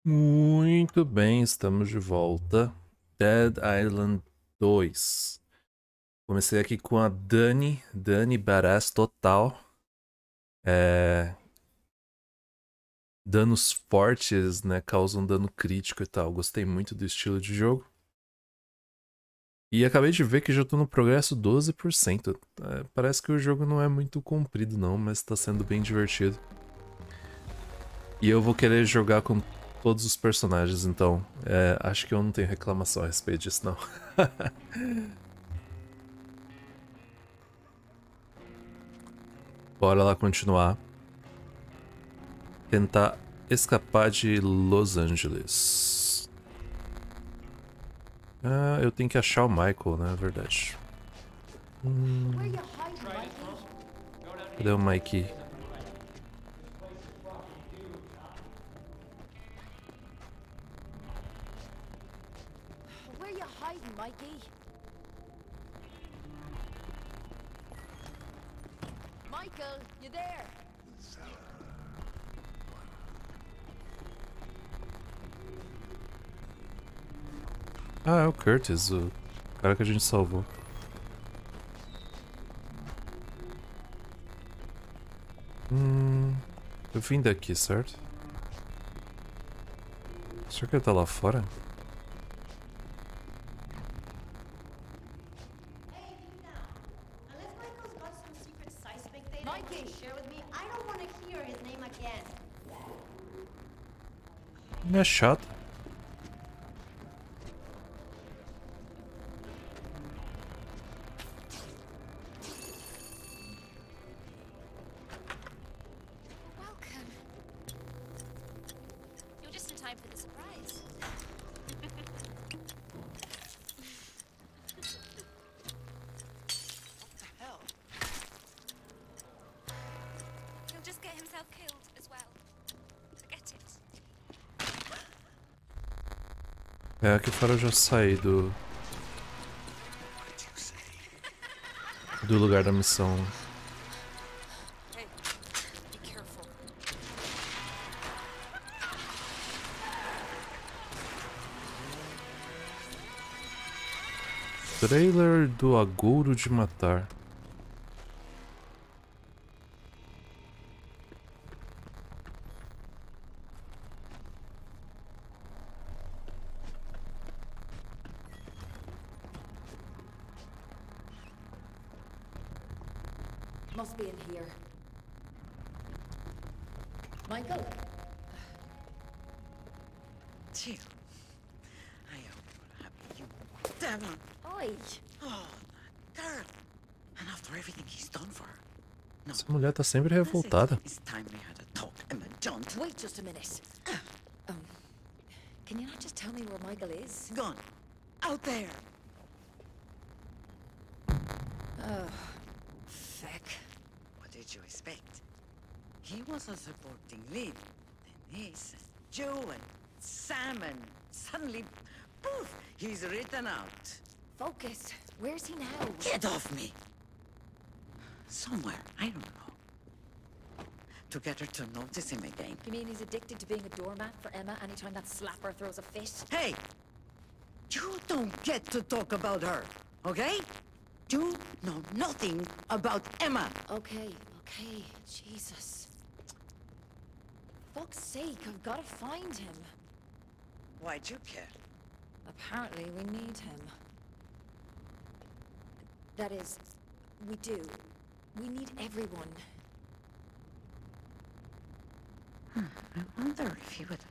Muito bem, estamos de volta. Dead Island 2. Comecei aqui com a Dani badass total. Danos fortes, né? Causam dano crítico e tal. Gostei muito do estilo de jogo. E acabei de ver que já tô no progresso 12%. Parece que o jogo não é muito comprido não, mas tá sendo bem divertido. E eu vou querer jogar com todos os personagens, então acho que eu não tenho reclamação a respeito disso não. Bora lá continuar. Tentar escapar de Los Angeles. Ah, eu tenho que achar o Michael, né? É verdade. Cadê o Mikey? Where you hiding, Mikey? Michael, you there? Ah, é o Curtis, o cara que a gente salvou. Eu vim daqui, certo? Será que ele tá lá fora? Ele é chato. Welcome. You're just in time for the surprise. What the hell? He'll just get himself killed as well. Forget it. Aqui fora eu já saí do lugar da missão. Hey, be careful. Trailer do Agouro de Matar. Must be in here. Michael? Jill, I am happy you. Damn it! Oi! Oh, girl! And after everything he's done for her. No, Essa mulher tá sempre that's it. revoltada. It's time we had a talk, Emma Junt. Wait just a minute. Can you not just tell me where Michael is? Gone. Out there. Oh, feck. What did you expect? He was a supporting lead. Denise and Joe and Sam and suddenly, poof, he's written out. Focus. Where's he now? Get off me! Somewhere, I don't know. To get her to notice him again. You mean he's addicted to being a doormat for Emma anytime that slapper throws a fit? Hey! You don't get to talk about her, okay? You know nothing about Emma. Okay. Jesus. Fuck's sake, I've gotta find him. Why'd you care? Apparently, we need him. That is, we do. We need everyone. I wonder if he would...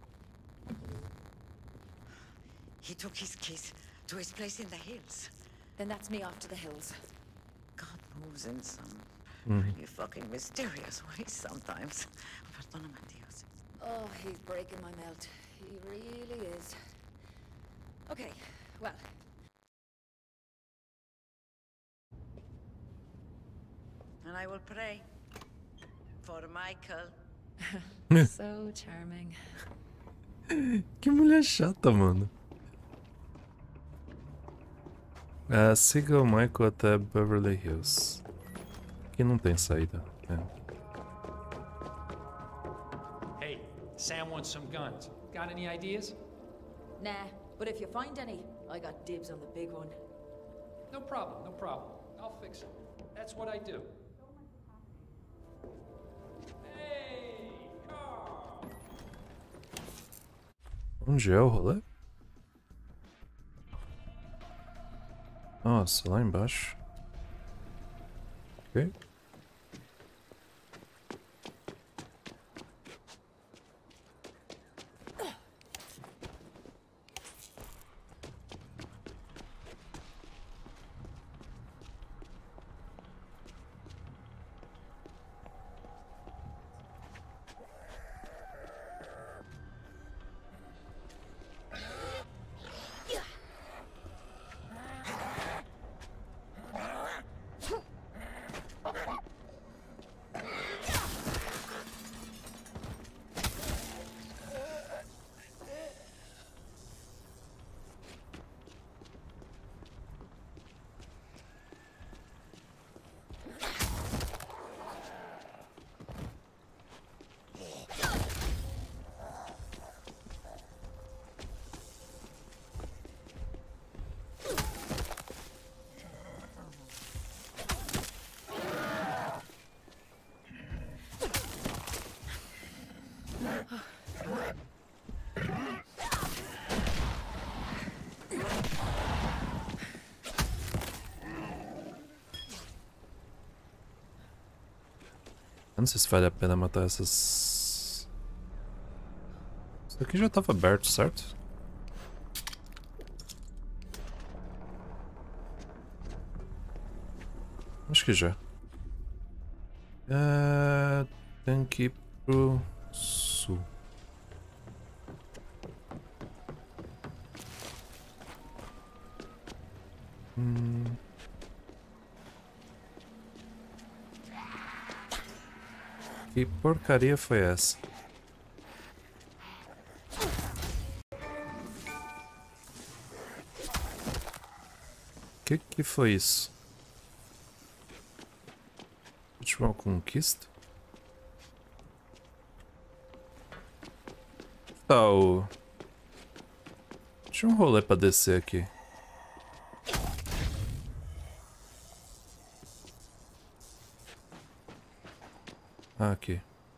He took his keys to his place in the hills. Then that's me off to the hills. God moves in some really fucking mysterious ways sometimes. Perdóname, Dios. Oh, he's breaking my melt. He really is. Okay, well. And I will pray for Michael. So charming. Que mulher chata, mano. Siga o Michael até Beverly Hills. Aqui não tem saída. Hey, Sam wants some guns. Got any ideas? Nah, but if you find any, I got dibs on the big one. No problem, no problem. I'll fix it. That's what I do. Hey, Carl! Onde é o rolê? Nossa, lá embaixo. Ok. Eu não sei se vale a pena matar essas... Isso aqui já estava aberto, certo? Acho que já. Tem que ir pro sul. Que porcaria foi essa? Que foi isso? Última conquista? Tá, o... Tinha um rolê pra descer aqui. Ah, aqui.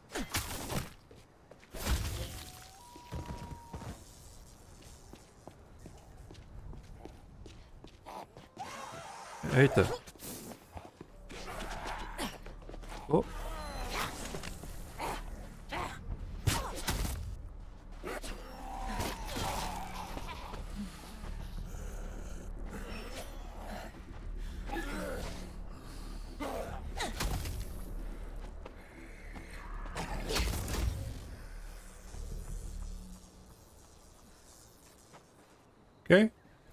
Eita. Oh. Ok.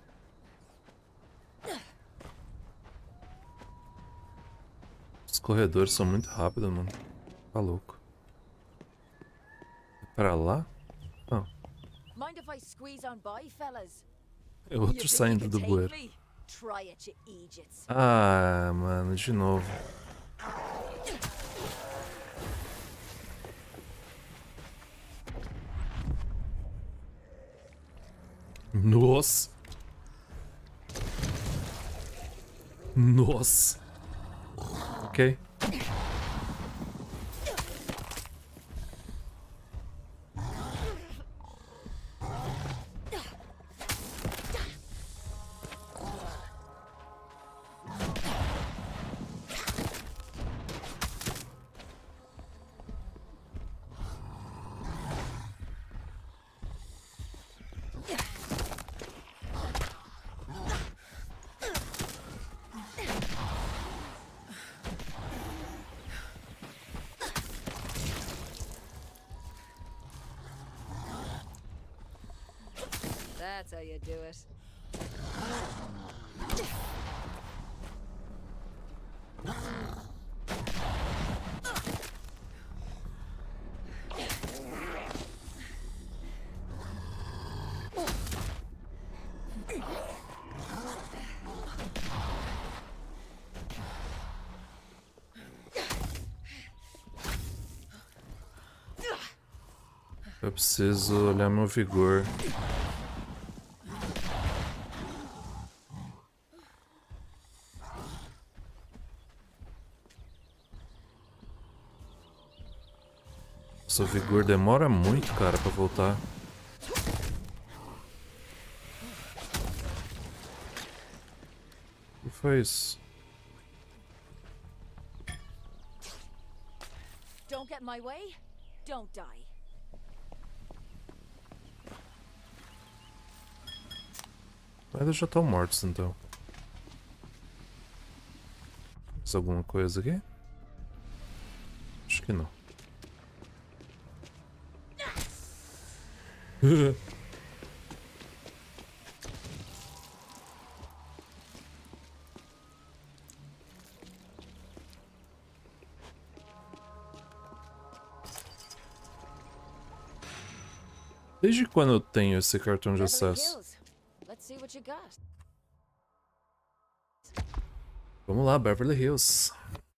Os corredores são muito rápidos, mano. Tá louco. É pra lá? Não. Mind if I squeeze on by, fellas? É outro You think you saindo can do take bueiro. me? Try it, you idiots. Ah, mano, de novo. Nossa. Nossa. Ok. That's how you do it. Eu preciso olhar meu vigor. Seu vigor demora muito, cara, pra voltar. O que foi isso? Don't get in my way, don't die. Mas eles já estão mortos, então. Mais alguma coisa aqui? Acho que não. Desde quando eu tenho esse cartão de Beverly acesso? Hills. Let's see what you got. Vamos lá, Beverly Hills.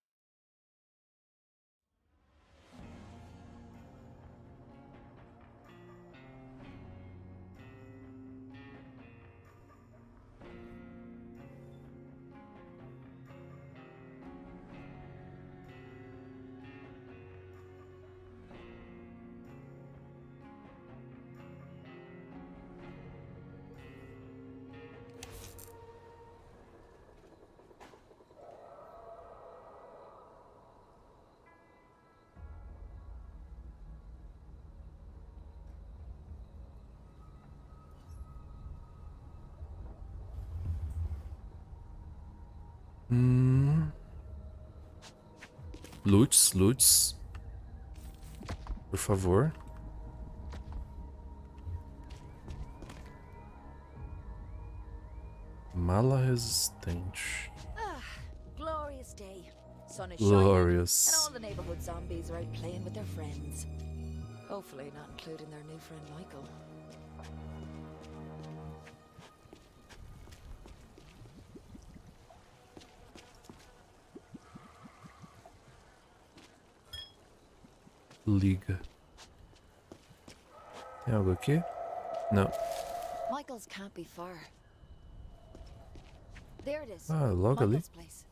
Lutz. Por favor. Mala resistente. Glorious day. Sun is Glorious. shining, and all the neighborhood zombies are out playing with their friends. Hopefully not including their new friend Michael. Liga. Tem algo aqui? Não. Michael's can't be far. There it is. Ah, logo ali. Michael's place.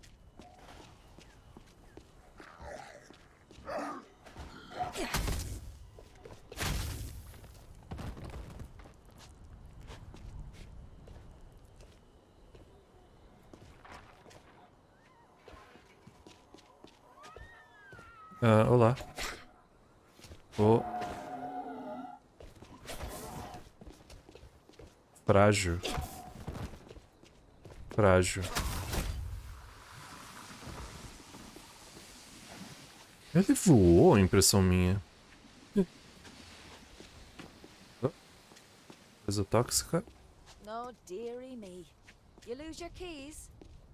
Ah, olá. Oh. Frágil. Ele voou, impressão minha. Oh. Coisa tóxica. No, dearie me. You lose your keys?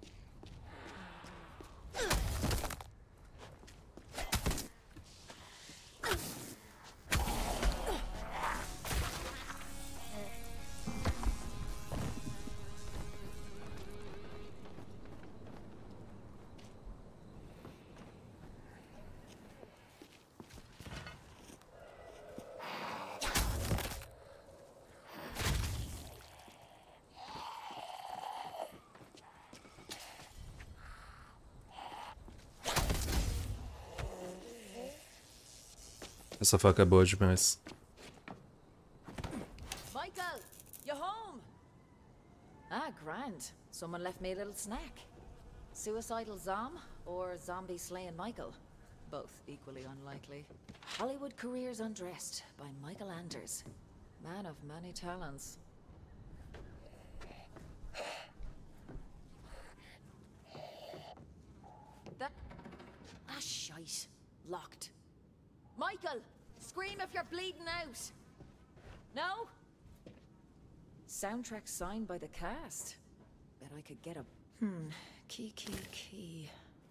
Essa faca é boa demais. Michael, you home? Ah, grand. Someone left me a little snack. Suicidal Zom or zombie slaying Michael? Both equally unlikely. Hollywood Careers Undressed by Michael Anders. Man of many talents. That... Ah, shite. Locked. Michael! Scream if you're bleeding out! No? Soundtrack signed by the cast. Bet I could get a... Key.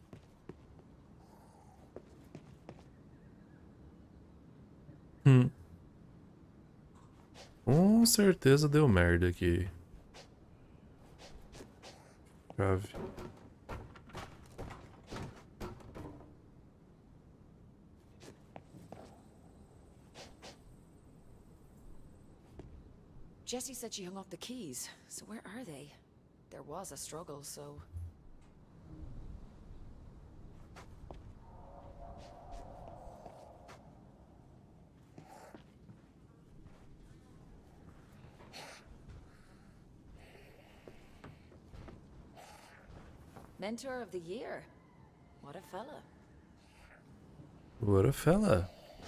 Com certeza deu merda aqui. Chave. Jessie said she hung up the keys. So where are they? There was a struggle, so... Mentor of the year. What a fella. What a fella.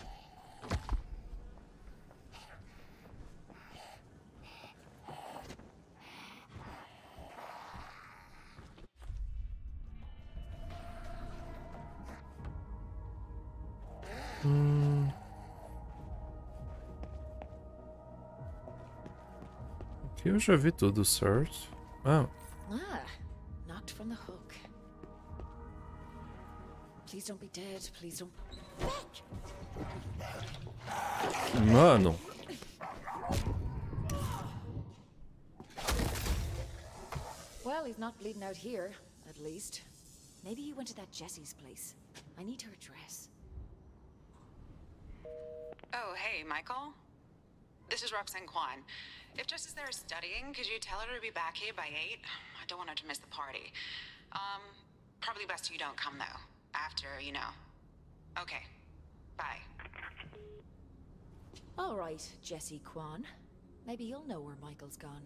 Aqui eu já vi tudo certo. Ah, Knocked from the hook. Please don't be dead. Please don't. mano. Well, he's not bleeding out here, at least. Maybe he went to that Jessie's place. I need her address. Oh, hey, Michael? This is Roxanne Kwan. If Jess is there studying, could you tell her to be back here by 8? I don't want her to miss the party. Probably best you don't come, though. After, you know. Okay. Bye. All right, Jessie Kwan. Maybe you'll know where Michael's gone.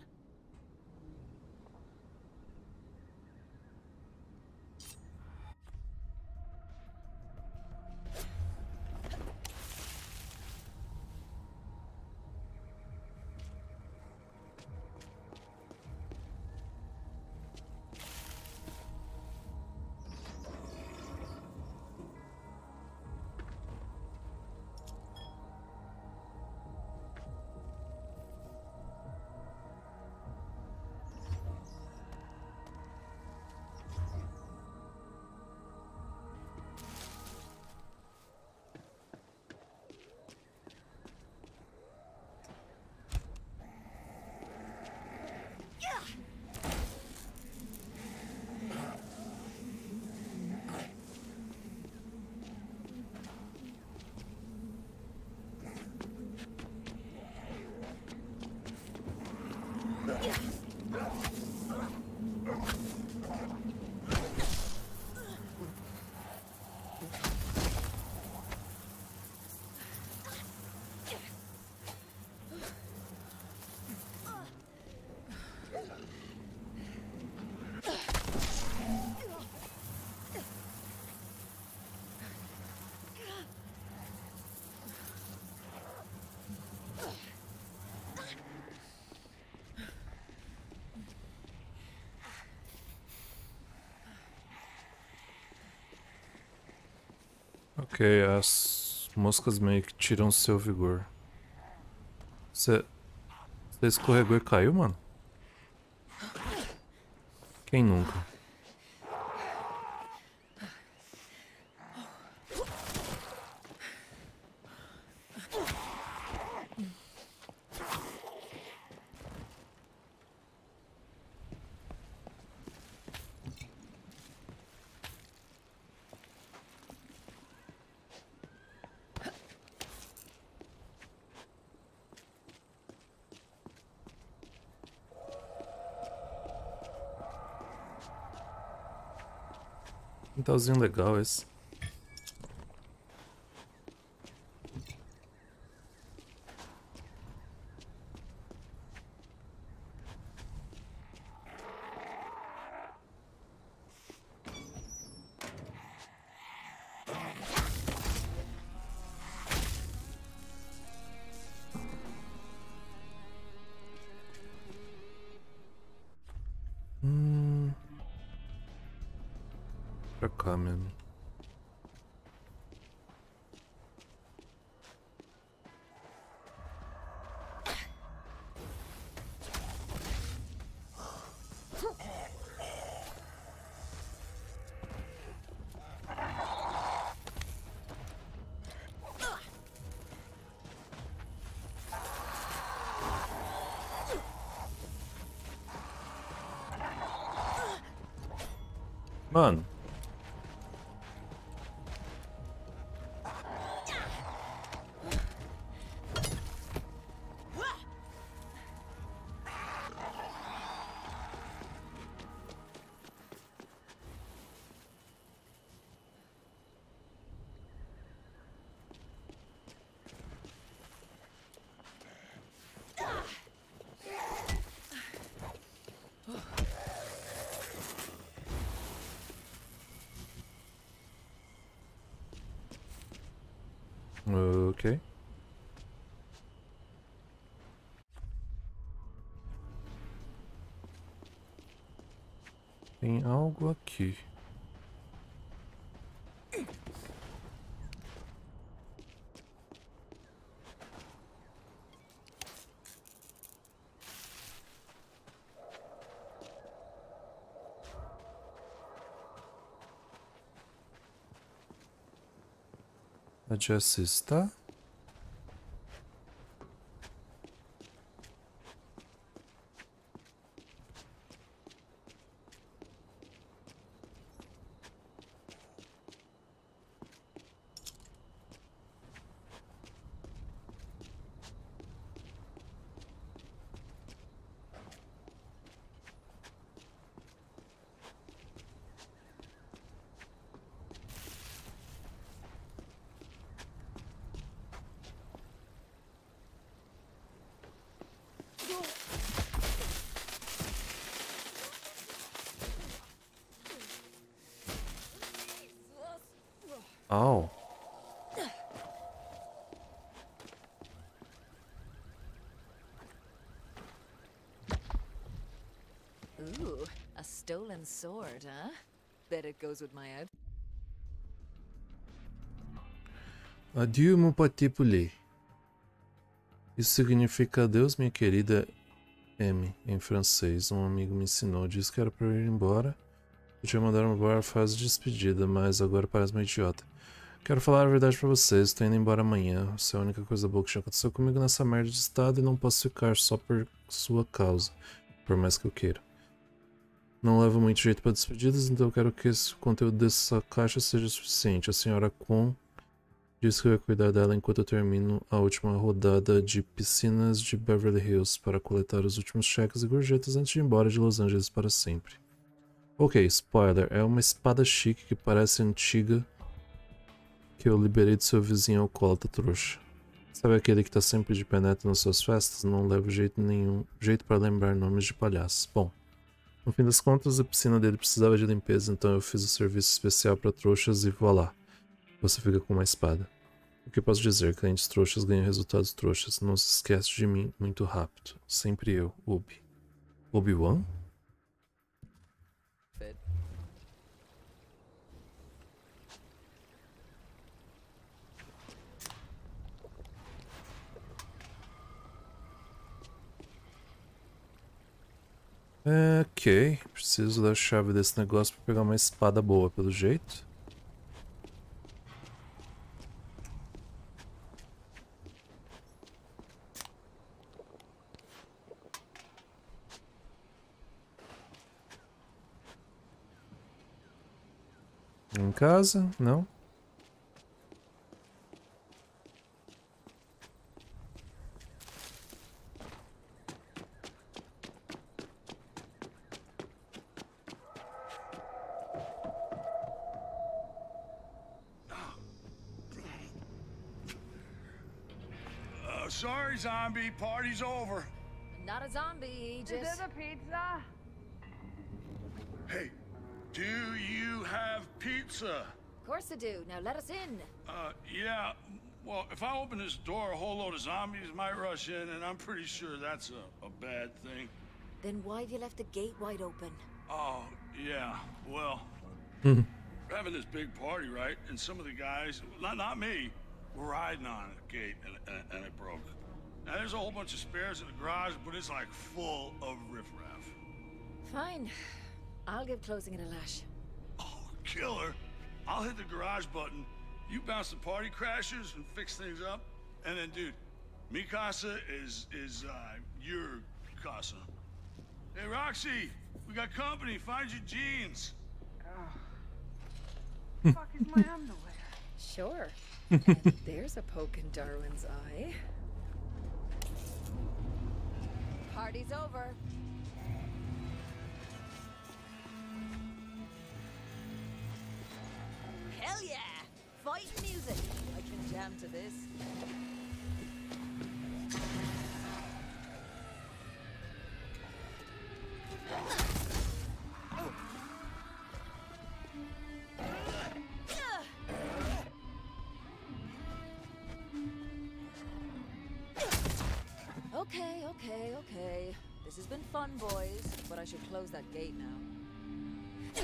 Ok, as moscas meio que tiram seu vigor. Você escorregou e caiu, mano? Quem nunca? Quintalzinho legal esse. Pra cá mesmo. Mano. Ok. Tem algo aqui. A Jessie está? Au. Ooh, a stolen sword, huh? Bet it goes with my outfit. Adieu, mon petit poulet. Isso significa adeus, minha querida M, em francês. Um amigo me ensinou. Disse que era pra eu ir embora. Eu tinha mandado embora a fase de despedida, mas agora parece uma idiota. Quero falar a verdade pra vocês. Estou indo embora amanhã. Isso é a única coisa boa que já aconteceu comigo nessa merda de estado e não posso ficar só por sua causa. Por mais que eu queira. Não levo muito jeito para despedidas, então eu quero que esse conteúdo dessa caixa seja suficiente. A senhora Kwon disse que vai cuidar dela enquanto eu termino a última rodada de piscinas de Beverly Hills para coletar os últimos cheques e gorjetas antes de ir embora de Los Angeles para sempre. Ok, spoiler. É uma espada chique que parece antiga que eu liberei do seu vizinho alcoólatra trouxa. Sabe aquele que tá sempre de penetra nas suas festas? Não levo jeito para lembrar nomes de palhaços. Bom. No fim das contas, a piscina dele precisava de limpeza, então eu fiz o serviço especial para trouxas e voilá. Você fica com uma espada. O que posso dizer? Clientes trouxas ganham resultados trouxas. Não se esquece de mim muito rápido. Sempre eu, Obi. Obi-Wan? Ok, preciso da chave desse negócio para pegar uma espada boa, pelo jeito. Em casa? Não? Sorry, zombie. Party's over. Not a zombie, just... Is it a pizza? Hey, do you have pizza? Of course I do. Now let us in. Yeah. Well, if I open this door, a whole load of zombies might rush in, and I'm pretty sure that's a bad thing. Then why have you left the gate wide open? Oh, yeah. Well, we're having this big party, right? And some of the guys, not me, were riding on the gate, and it broke. Now, there's a whole bunch of spares in the garage, but it's like full of riffraff. Fine. I'll give closing it a lash. Oh, killer. I'll hit the garage button. You bounce the party crashers and fix things up. And then, dude, mi casa is your casa. Hey, Roxy, we got company. Find your jeans. Fuck is my underwear? Sure. And there's a poke in Darwin's eye. Party's over. Hell yeah! Fight music! I can jam to this. Okay. This has been fun, boys, but I should close that gate now.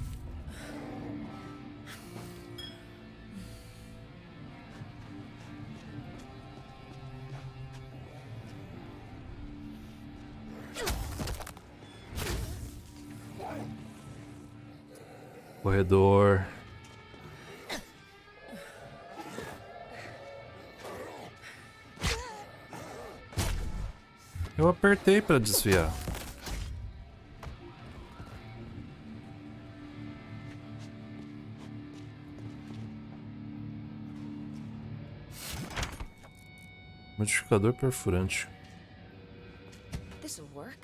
Corredor. Eu apertei pra desviar. Modificador perfurante. This'll work.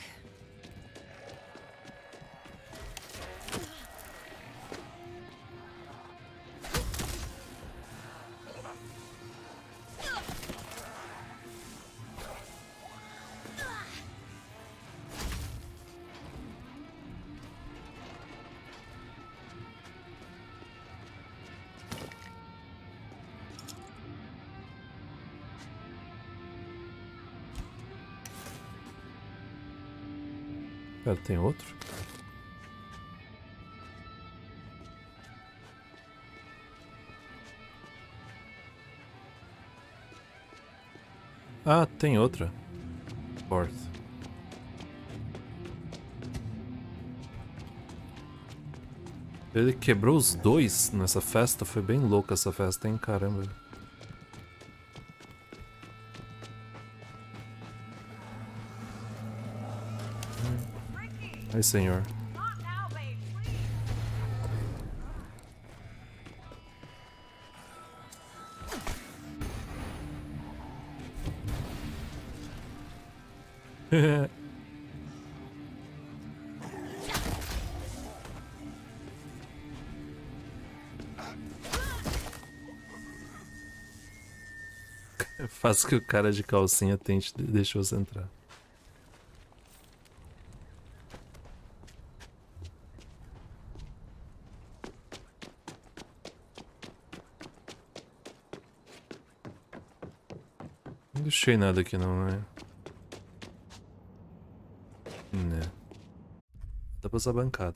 Pera, tem outro? Ah, tem outra. Porta. Ele quebrou os dois nessa festa. Foi bem louca essa festa, hein? Caramba. Ai, senhor. Faz que o cara de calcinha tente deixar você entrar. Não deixei nada aqui não, né? Né. Dá pra usar a bancada.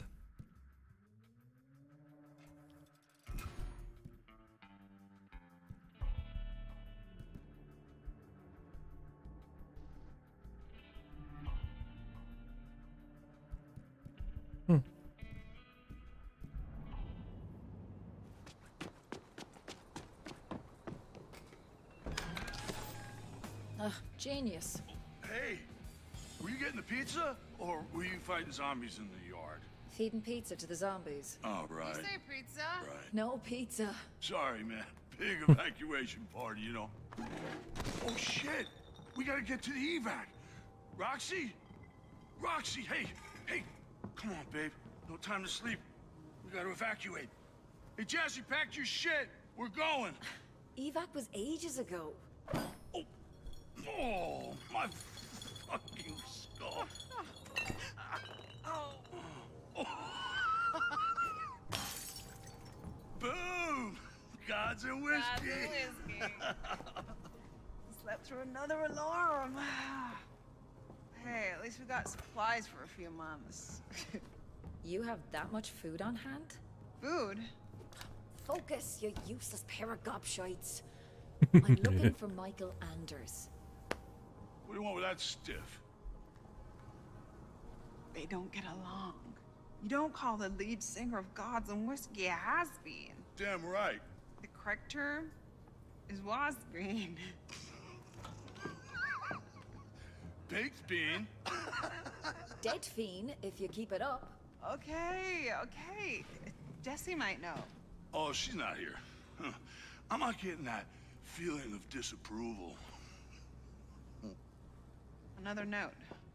Genius. Hey, were you getting the pizza, or were you fighting zombies in the yard? Feeding pizza to the zombies. Oh, right. You say pizza? Right. No pizza. Sorry, man. Big evacuation party, you know. Oh, shit! We gotta get to the evac. Roxy? Roxy, hey! Come on, babe. No time to sleep. We gotta evacuate. Hey, Jesse, pack your shit. We're going. Evac was ages ago. Oh, my fucking skull. Boom! Gods and whiskey. Slept through another alarm. Hey, at least we got supplies for a few months. You have that much food on hand? Food? Focus, you useless pair of gobshites. I'm looking for Michael Anders. What do you want with that stiff? They don't get along. You don't call the lead singer of Gods and Whiskey a has-been. Damn right. The correct term is was-been. Baked bean. Dead fiend, if you keep it up. Okay. Jesse might know. Oh, she's not here. Huh. I'm not getting that feeling of disapproval. Another note.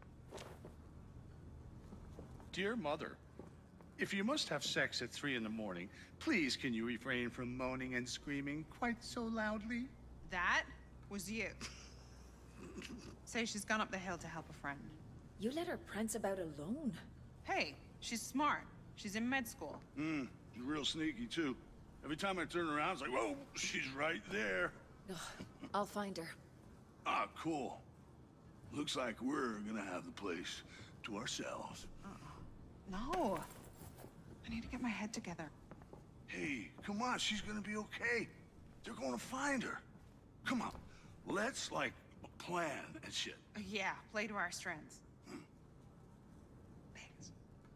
Dear Mother, if you must have sex at 3 in the morning, please can you refrain from moaning and screaming quite so loudly? That was you. Say she's gone up the hill to help a friend. You let her prance about alone. Hey, she's smart. She's in med school. She's real sneaky, too. Every time I turn around, it's like, whoa, she's right there. Ugh, I'll find her. Ah, cool. looks like we're gonna have the place to ourselves. No. I need to get my head together. Hey, come on, she's gonna be okay. They're gonna find her. Come on, let's, like, plan and shit. Yeah, play to our strengths. Thanks.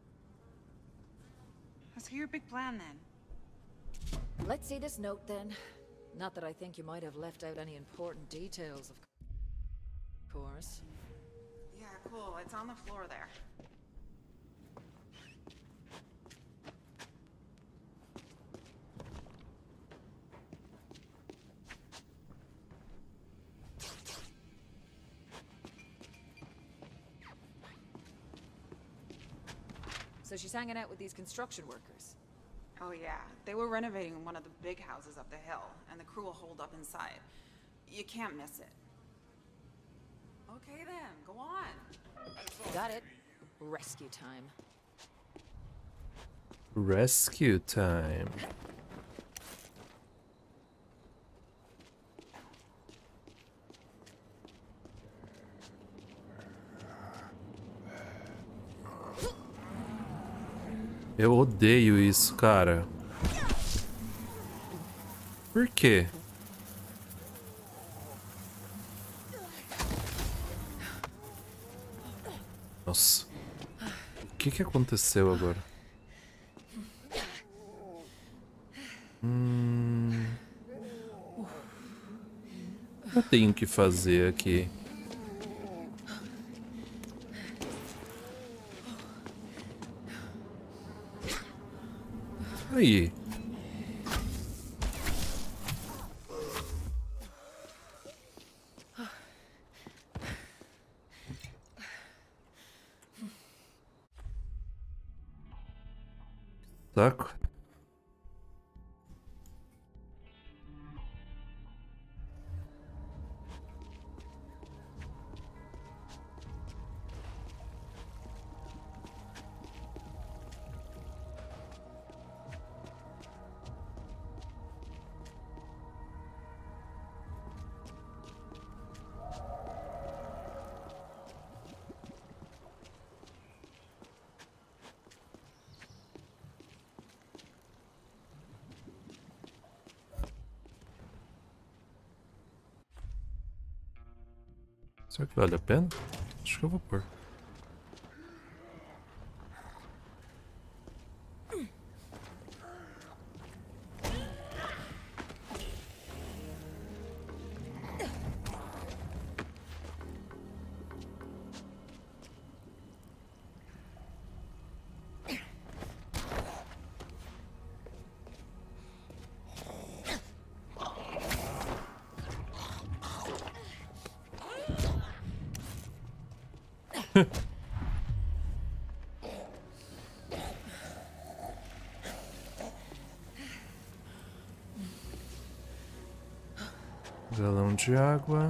Let's hear your big plan then. Let's see this note then. Not that I think you might have left out any important details, of course. Yeah, cool. It's on the floor there. So she's hanging out with these construction workers. Oh yeah, they were renovating one of the big houses up the hill, and the crew will hold up inside. You can't miss it. Okay then, go on. Got it. Rescue time. Rescue time. Eu odeio isso, cara. Por quê? Nossa. O que aconteceu agora? Eu tenho que fazer aqui. Aí. Saco. Será que vale a pena? Acho que eu vou pôr. Galão de água.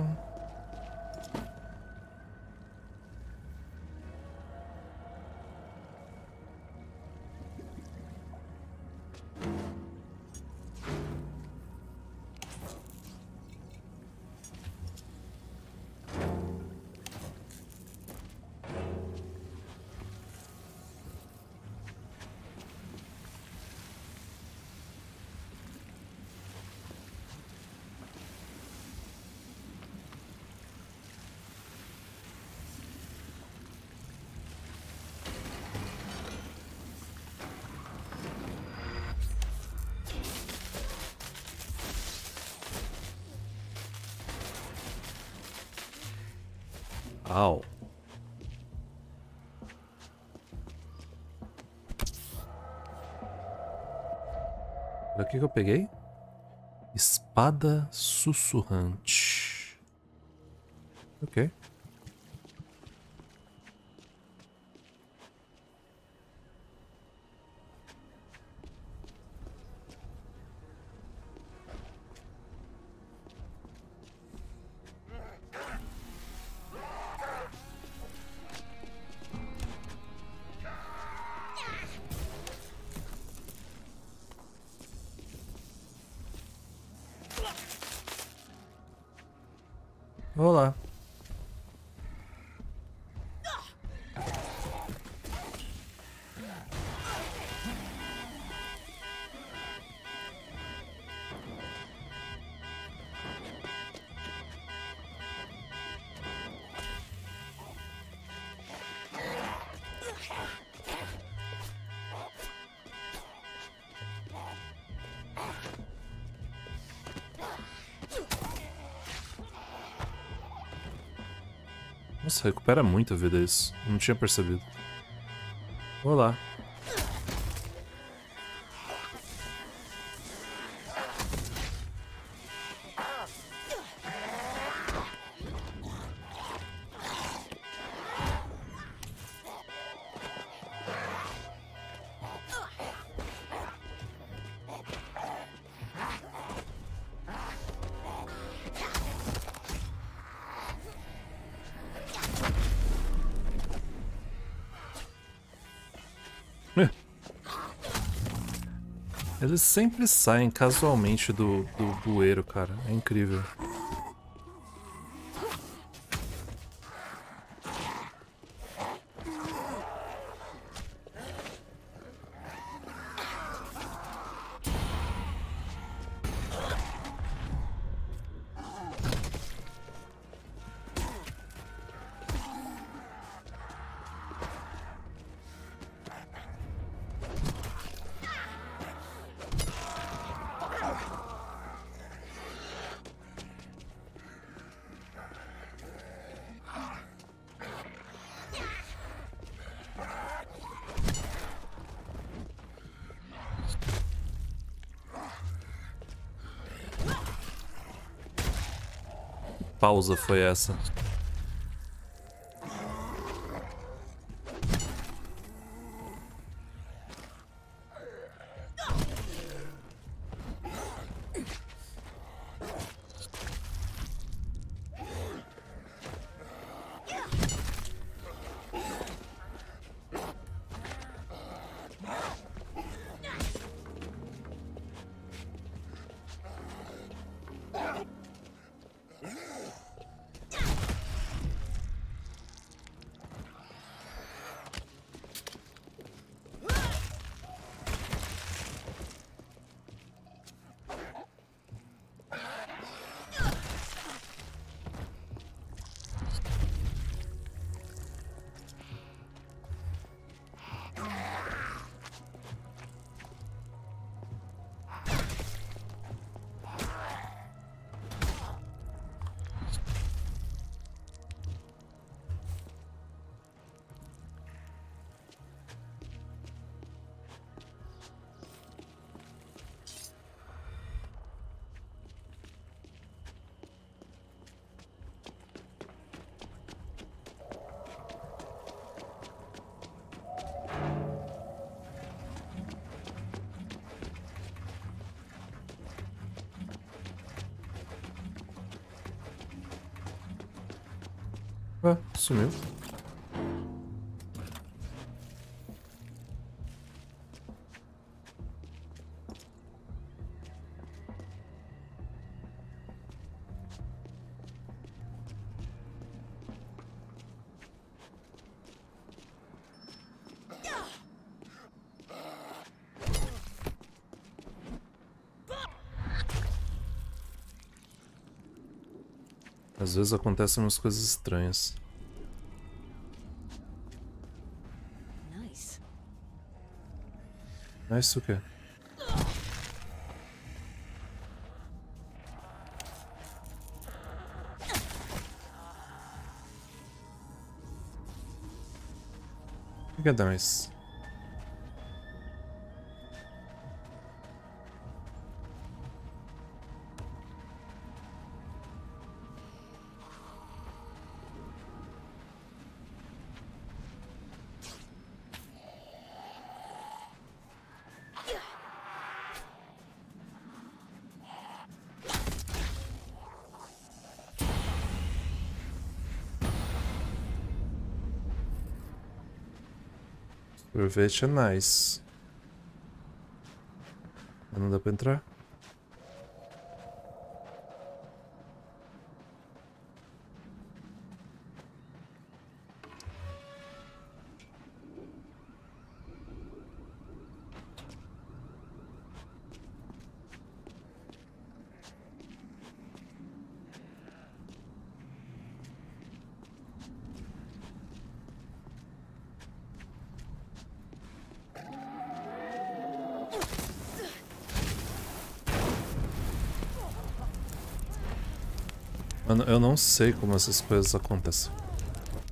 Au. O que eu peguei? Espada sussurrante. Ok. Olá. Nossa, recupera muita vida isso. Não tinha percebido. Olá. Eles sempre saem casualmente do bueiro, cara. É incrível. Pausa foi essa? Ah, sumiu. Às vezes acontecem umas coisas estranhas. Nice. Nice o quê? O que é nice? Sorvete é nice. Mas não dá pra entrar? Mano, eu não sei como essas coisas acontecem.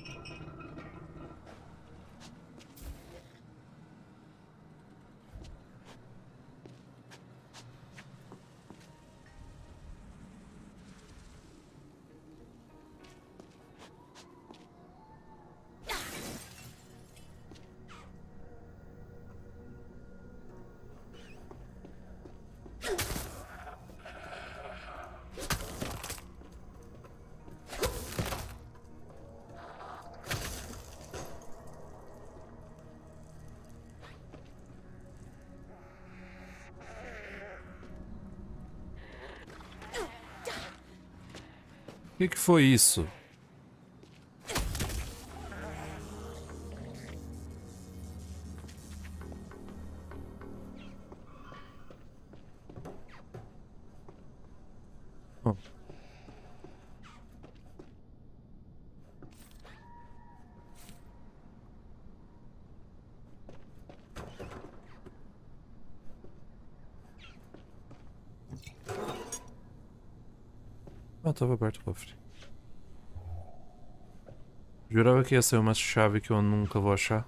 O que foi isso? Oh. Ah, tava aberto o cofre. Jurava que ia ser uma chave que eu nunca vou achar.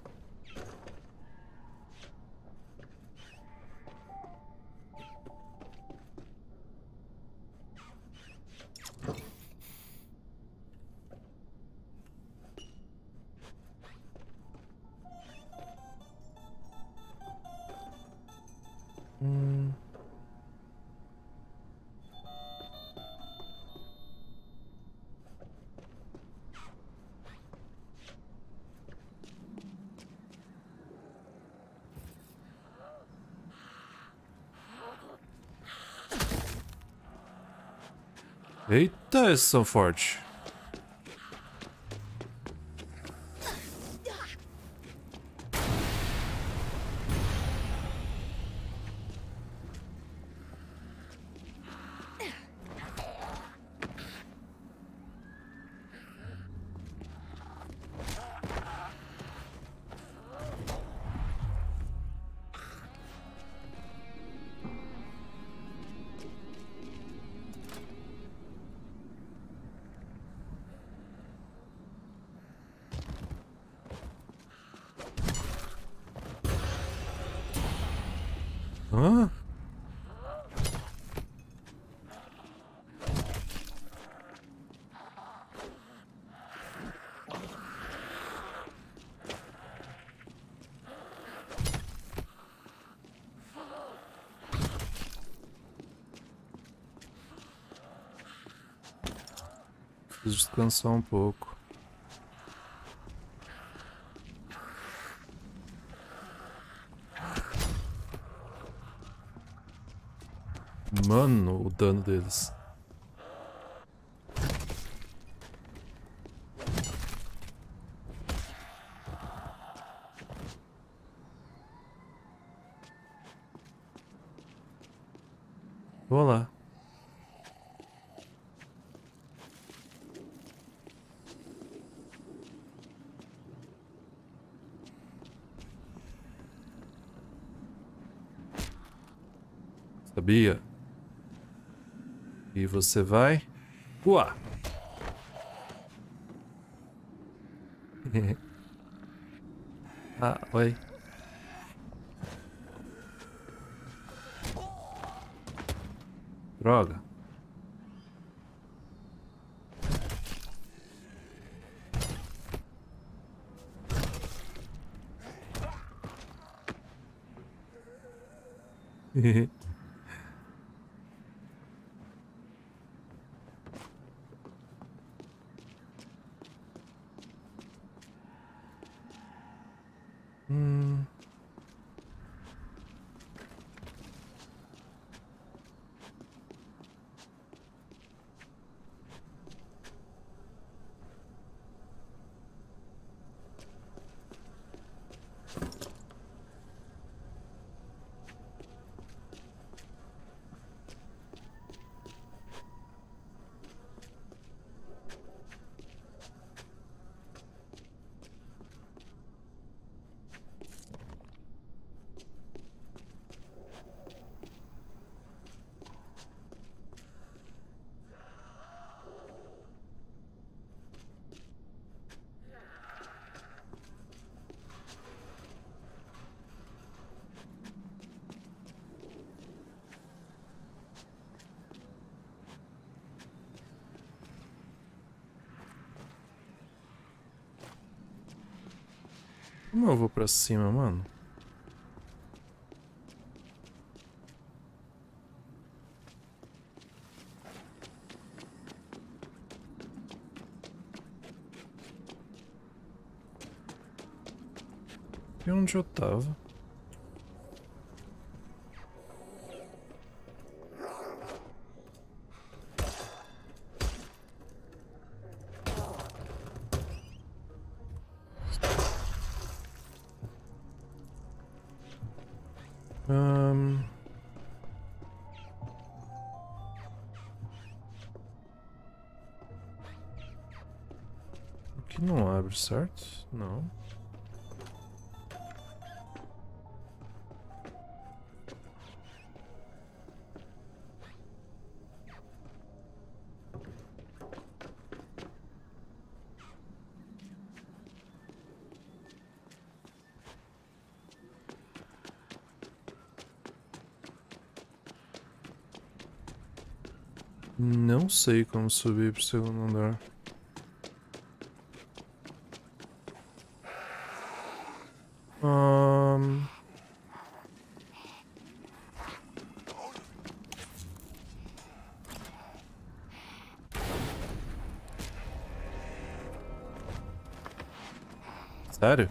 Eita, esses são fortes. Hã? Preciso descansar um pouco. Mano, o dano deles. Vou lá. Sabia? E você vai? Uá! Ah, oi. Droga. Como eu vou pra cima, mano? E onde eu tava? Aqui não abre, certo? Não. Não sei como subir pro segundo andar. Sério?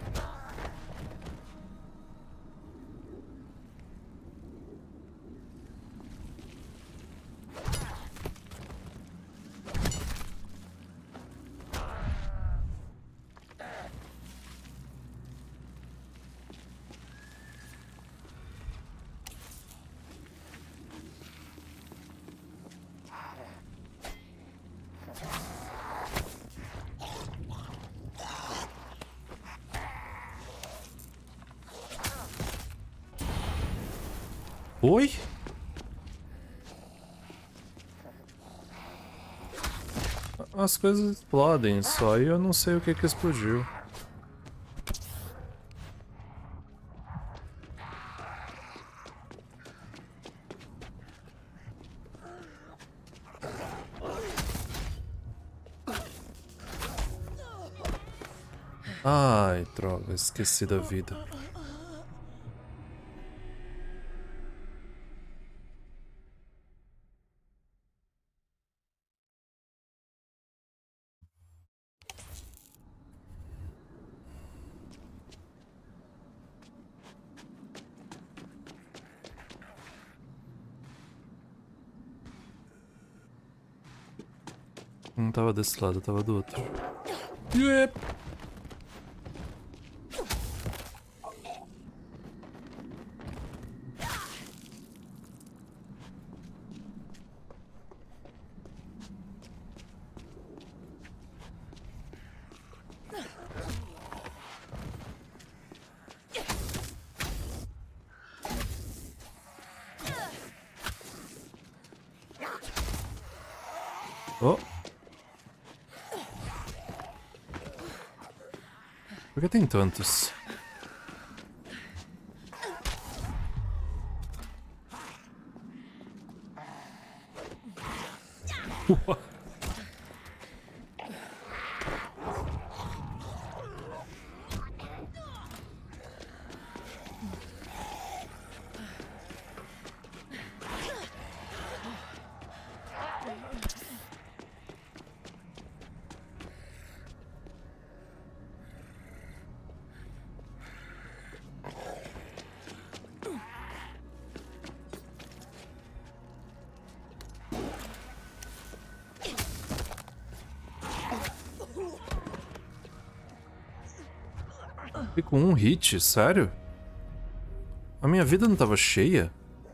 Oi? As coisas explodem, só e eu não sei o que que explodiu. Ai, droga, esqueci da vida. Não tava desse lado, tava do outro. Yep. Oh. Por que tem tantos? E com um hit, sério? A minha vida não tava cheia?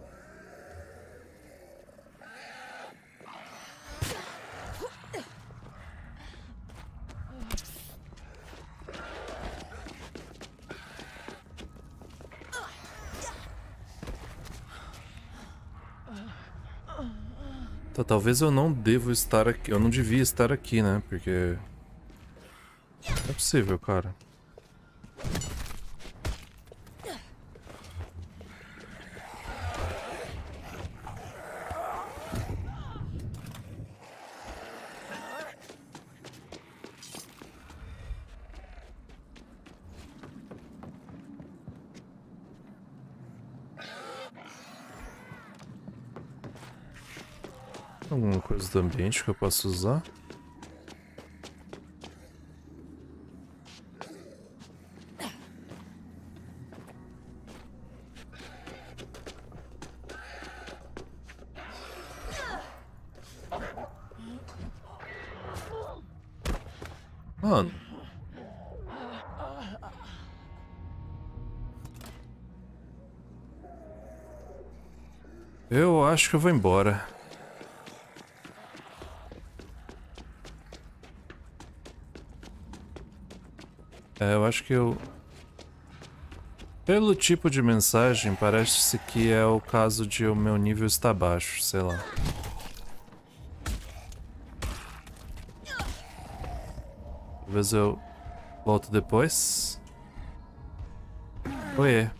Tá, talvez eu não devo estar aqui. Eu não devia estar aqui, né? Porque... Não é possível, cara. Alguma coisa do ambiente que eu possa usar? Mano. Eu acho que eu vou embora. Eu acho que eu... Pelo tipo de mensagem, parece que é o caso de o meu nível estar baixo, sei lá. Talvez eu volto depois. Oiê.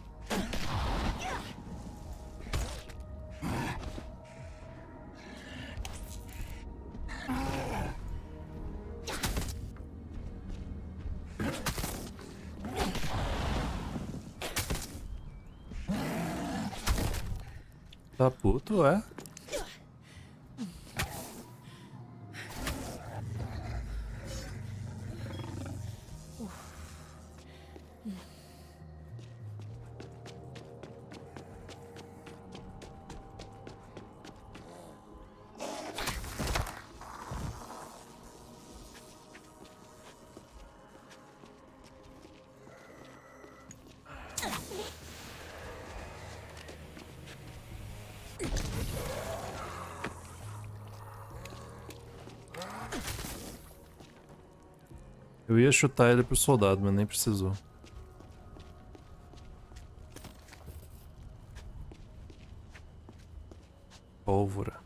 Tá puto, é? Eu ia chutar ele pro soldado, mas nem precisou. Pólvora.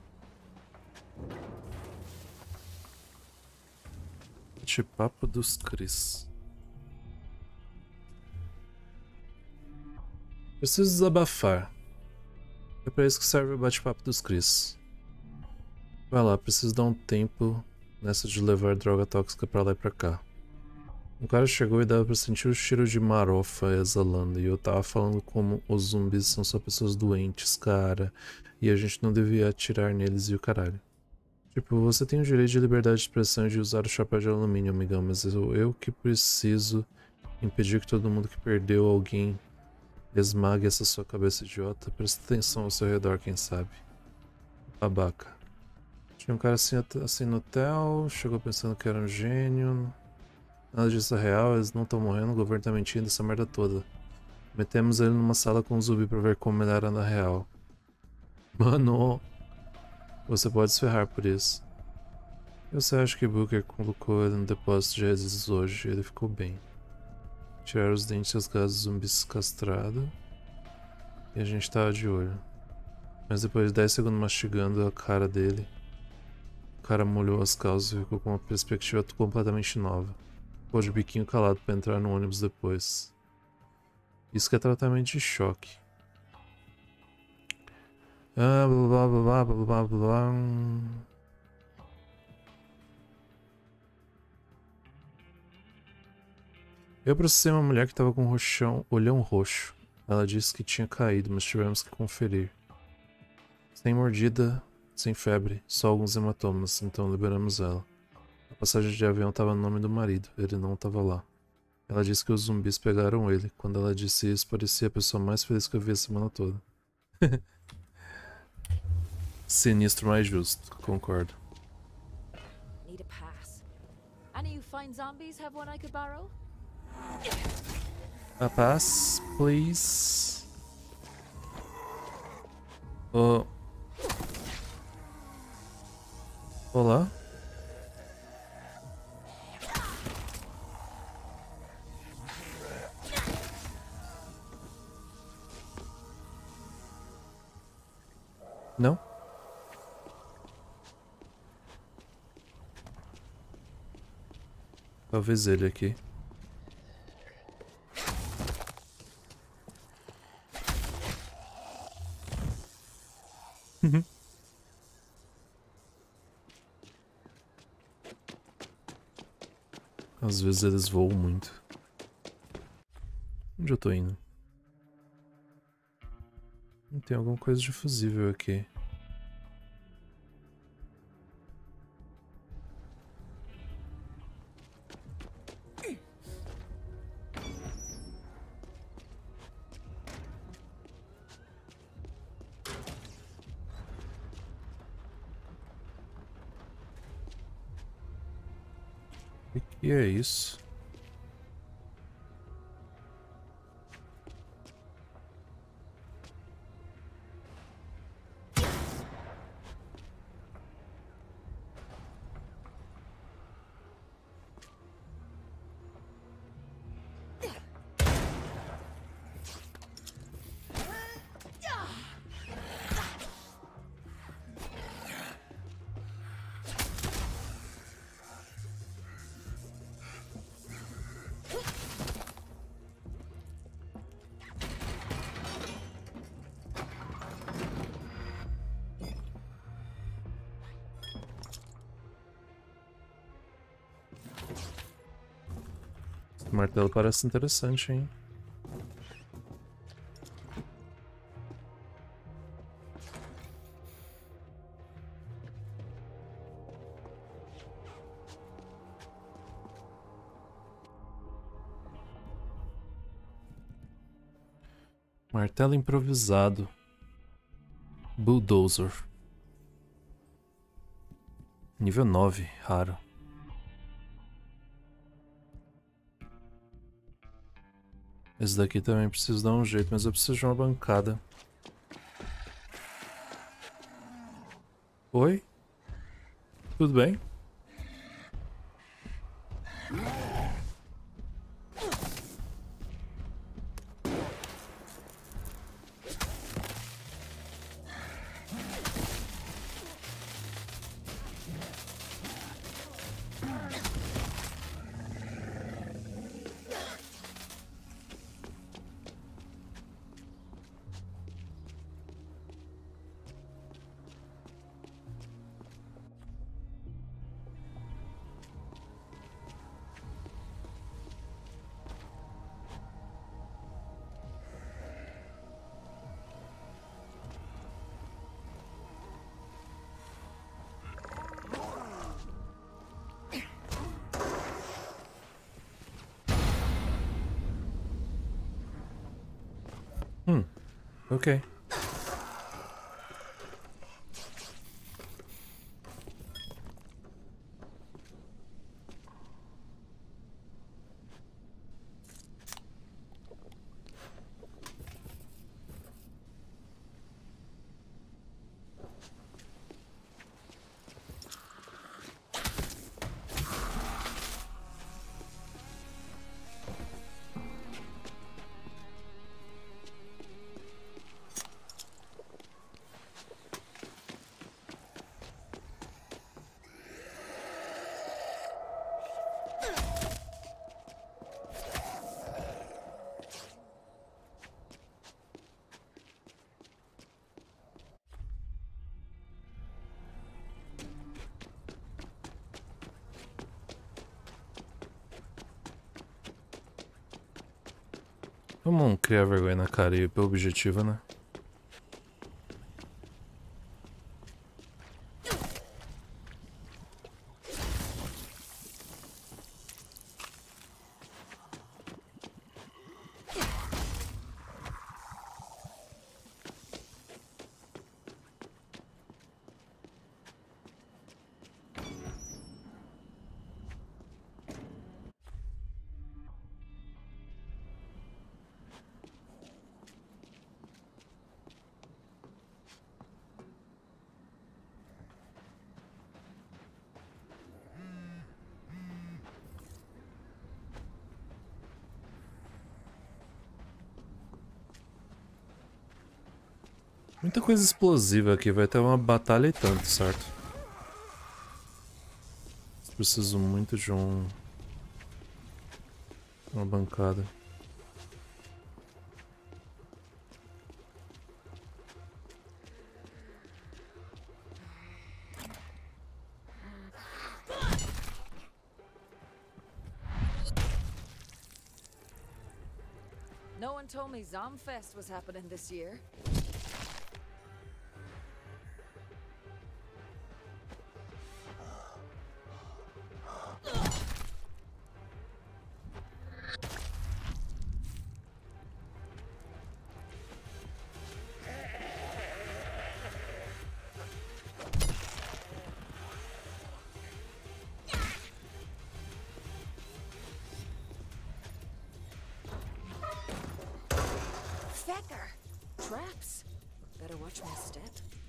Bate-papo dos Cris. Preciso desabafar. É pra isso que serve o bate-papo dos Cris. Vai lá, preciso dar um tempo nessa de levar droga tóxica pra lá e pra cá. Um cara chegou e dava pra sentir o cheiro de marofa exalando, e eu tava falando como os zumbis são só pessoas doentes, cara, e a gente não devia atirar neles e o caralho. Tipo, você tem o direito de liberdade de expressão e de usar o chapéu de alumínio, amigão, mas eu que preciso impedir que todo mundo que perdeu alguém esmague essa sua cabeça idiota. Presta atenção ao seu redor, quem sabe. Babaca. Tinha um cara assim no hotel, chegou pensando que era um gênio. Nada disso é real, eles não estão morrendo, o governo tá mentindo, essa merda toda. Metemos ele numa sala com um zumbi pra ver como ele era na real. Mano, você pode se ferrar por isso. E você acha que Booker colocou ele no depósito de resíduos hoje? Ele ficou bem. Tiraram os dentes e as gases zumbis castrado. E a gente tava de olho. Mas depois de 10 segundos mastigando a cara dele, o cara molhou as calças e ficou com uma perspectiva completamente nova. Ficou de biquinho calado pra entrar no ônibus depois. Isso que é tratamento de choque. Ah, blá blá blá blá blá blá. Eu processei uma mulher que tava com um olhão roxo. Ela disse que tinha caído, mas tivemos que conferir. Sem mordida, sem febre, só alguns hematomas, então liberamos ela. A passagem de avião estava no nome do marido, ele não estava lá. Ela disse que os zumbis pegaram ele. Quando ela disse isso, parecia a pessoa mais feliz que eu vi a semana toda. Sinistro, mais justo, concordo. Need a pass. Any you fine zombies have one I could borrow? A pass, please. Oh. Olá. Não? Talvez ele aqui. Às vezes eles voam muito. Onde eu tô indo? Tem alguma coisa de fusível aqui. E é isso. O martelo parece interessante, hein? Martelo improvisado. Bulldozer. Nível 9, raro. Esse daqui também preciso dar um jeito, mas eu preciso de uma bancada. Oi? Tudo bem? Ok. Vamos criar vergonha na cara e ir pelo objetivo, né? Muita coisa explosiva aqui, vai ter uma batalha e tanto, certo? Preciso muito de uma bancada. No one told me Zomfest was happening this year. fecker! Traps. Better watch my step.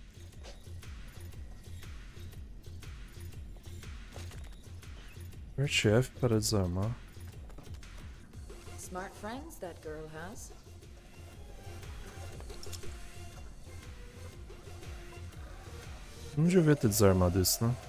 Chef para desarmar. Smart friends that girl has. Não devia ter desarmado isso, né?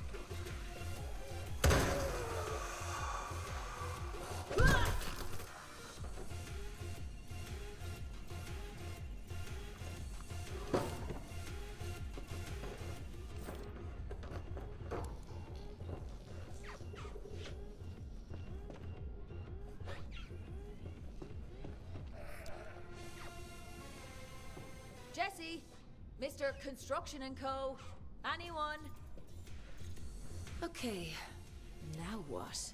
Jesse, Mr. Construction and Co. Anyone? Okay, now what?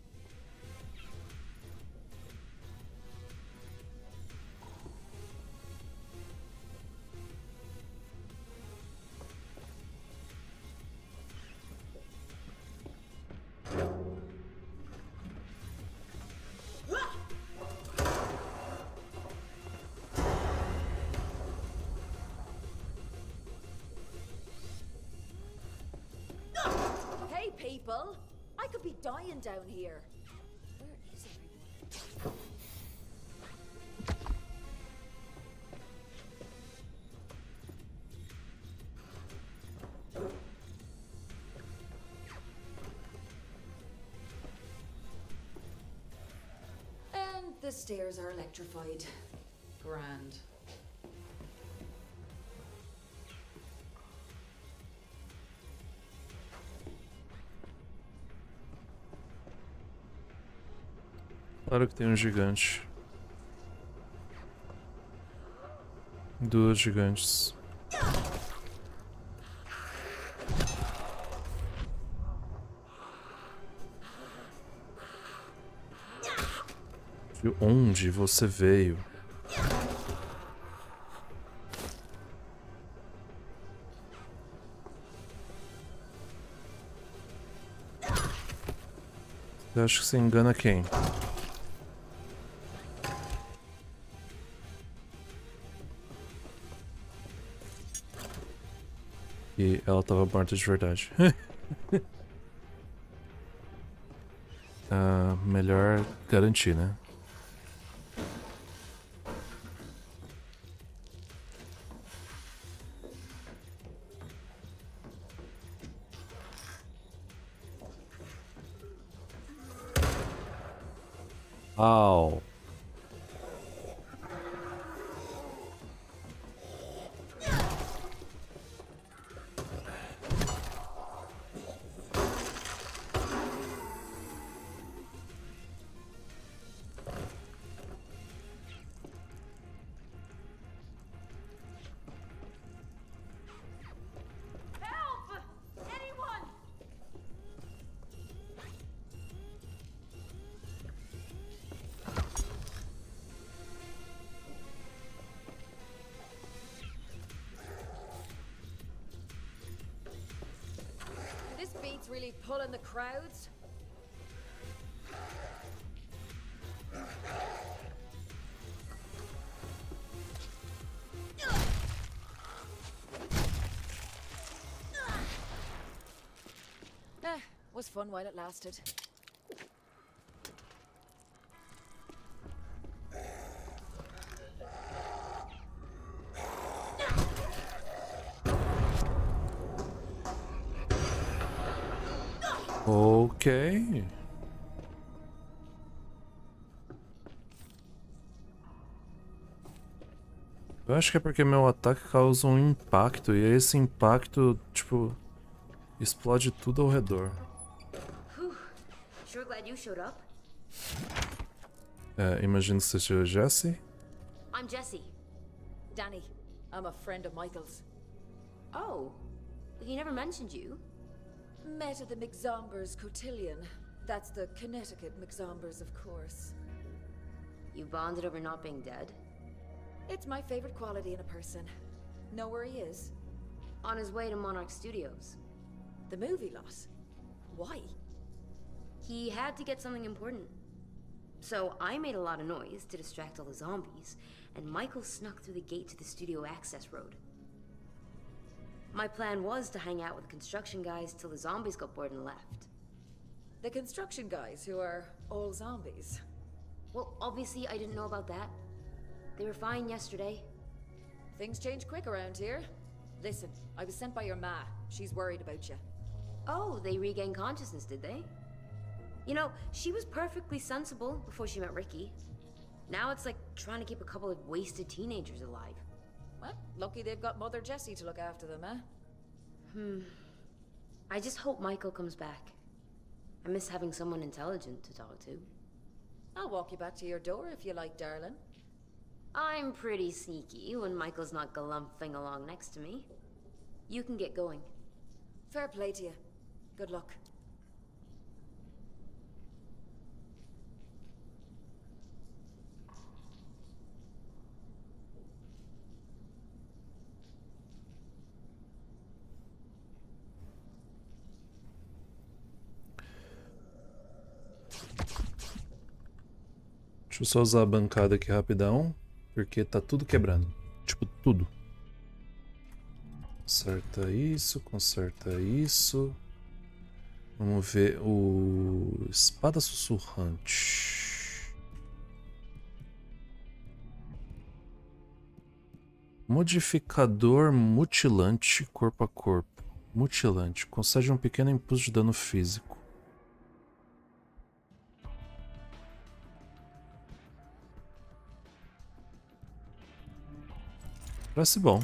People, I could be dying down here. Where is everyone? And the stairs are electrified. Grand. Claro que tem um gigante. Duas gigantes. De onde você veio? Eu acho que você engana quem? E ela tava morta de verdade. Melhor garantir, né? Au. Really pulling the crowds? Was fun while it lasted. Ok. Eu acho que é porque meu ataque causa um impacto e esse impacto, tipo, explode tudo ao redor. Sure glad you showed up. Imagino que seja Jesse. I'm Jesse. Danny, I'm a friend of Michael's. Oh, he never mentioned you. Met at the McZombers Cotillion. That's the Connecticut McZombers, of course. You bonded over not being dead? It's my favorite quality in a person. Know where he is? On his way to Monarch Studios. The movie lot? Why? He had to get something important. So I made a lot of noise to distract all the zombies, and Michael snuck through the gate to the studio access road. My plan was to hang out with the construction guys till the zombies got bored and left. The construction guys who are all zombies. Well, obviously I didn't know about that. They were fine yesterday. Things change quick around here. Listen, I was sent by your ma. She's worried about you. Oh, they regained consciousness, did they? You know, she was perfectly sensible before she met Ricky. Now it's like trying to keep a couple of wasted teenagers alive. Well, lucky they've got Mother Jessie to look after them, eh? I just hope Michael comes back. I miss having someone intelligent to talk to. I'll walk you back to your door if you like, darling. I'm pretty sneaky when Michael's not galumphing along next to me. You can get going. Fair play to you. Good luck. Deixa eu só usar a bancada aqui rapidão, porque tá tudo quebrando. Tipo, tudo. Conserta isso, conserta isso. Vamos ver o espada sussurrante. Modificador mutilante corpo a corpo. Mutilante. Concede um pequeno impulso de dano físico. Parece bom.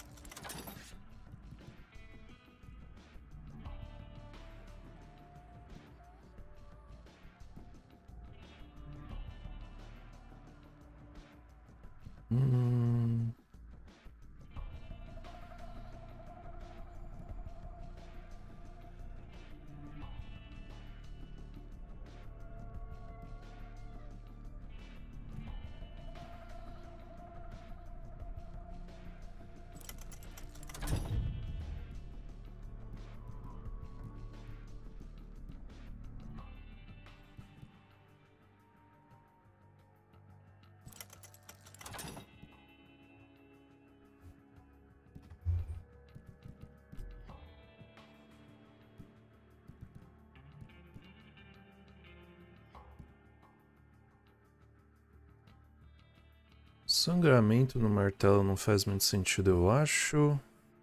Sangramento no martelo não faz muito sentido, eu acho.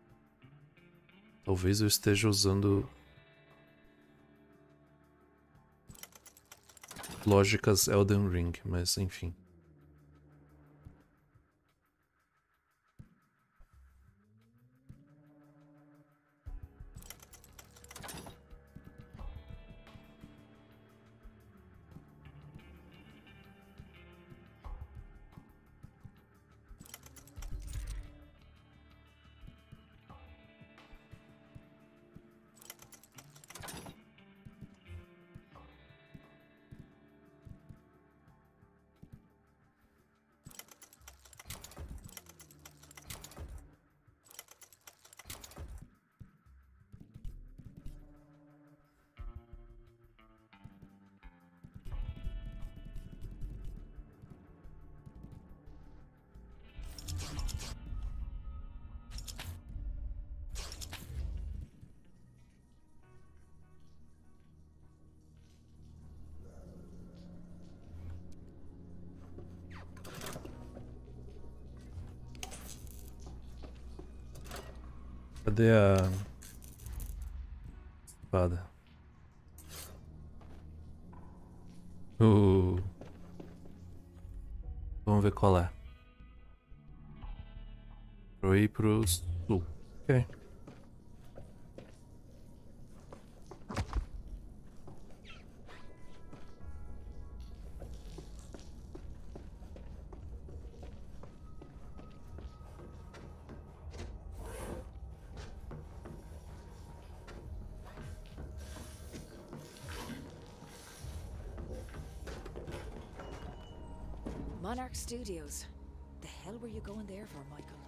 Talvez eu esteja usando lógicas Elden Ring, mas enfim. Cadê a espada? Vamos ver qual é. Vou ir pro sul. Ok. Monarch Studios. The hell were you going there for, Michael?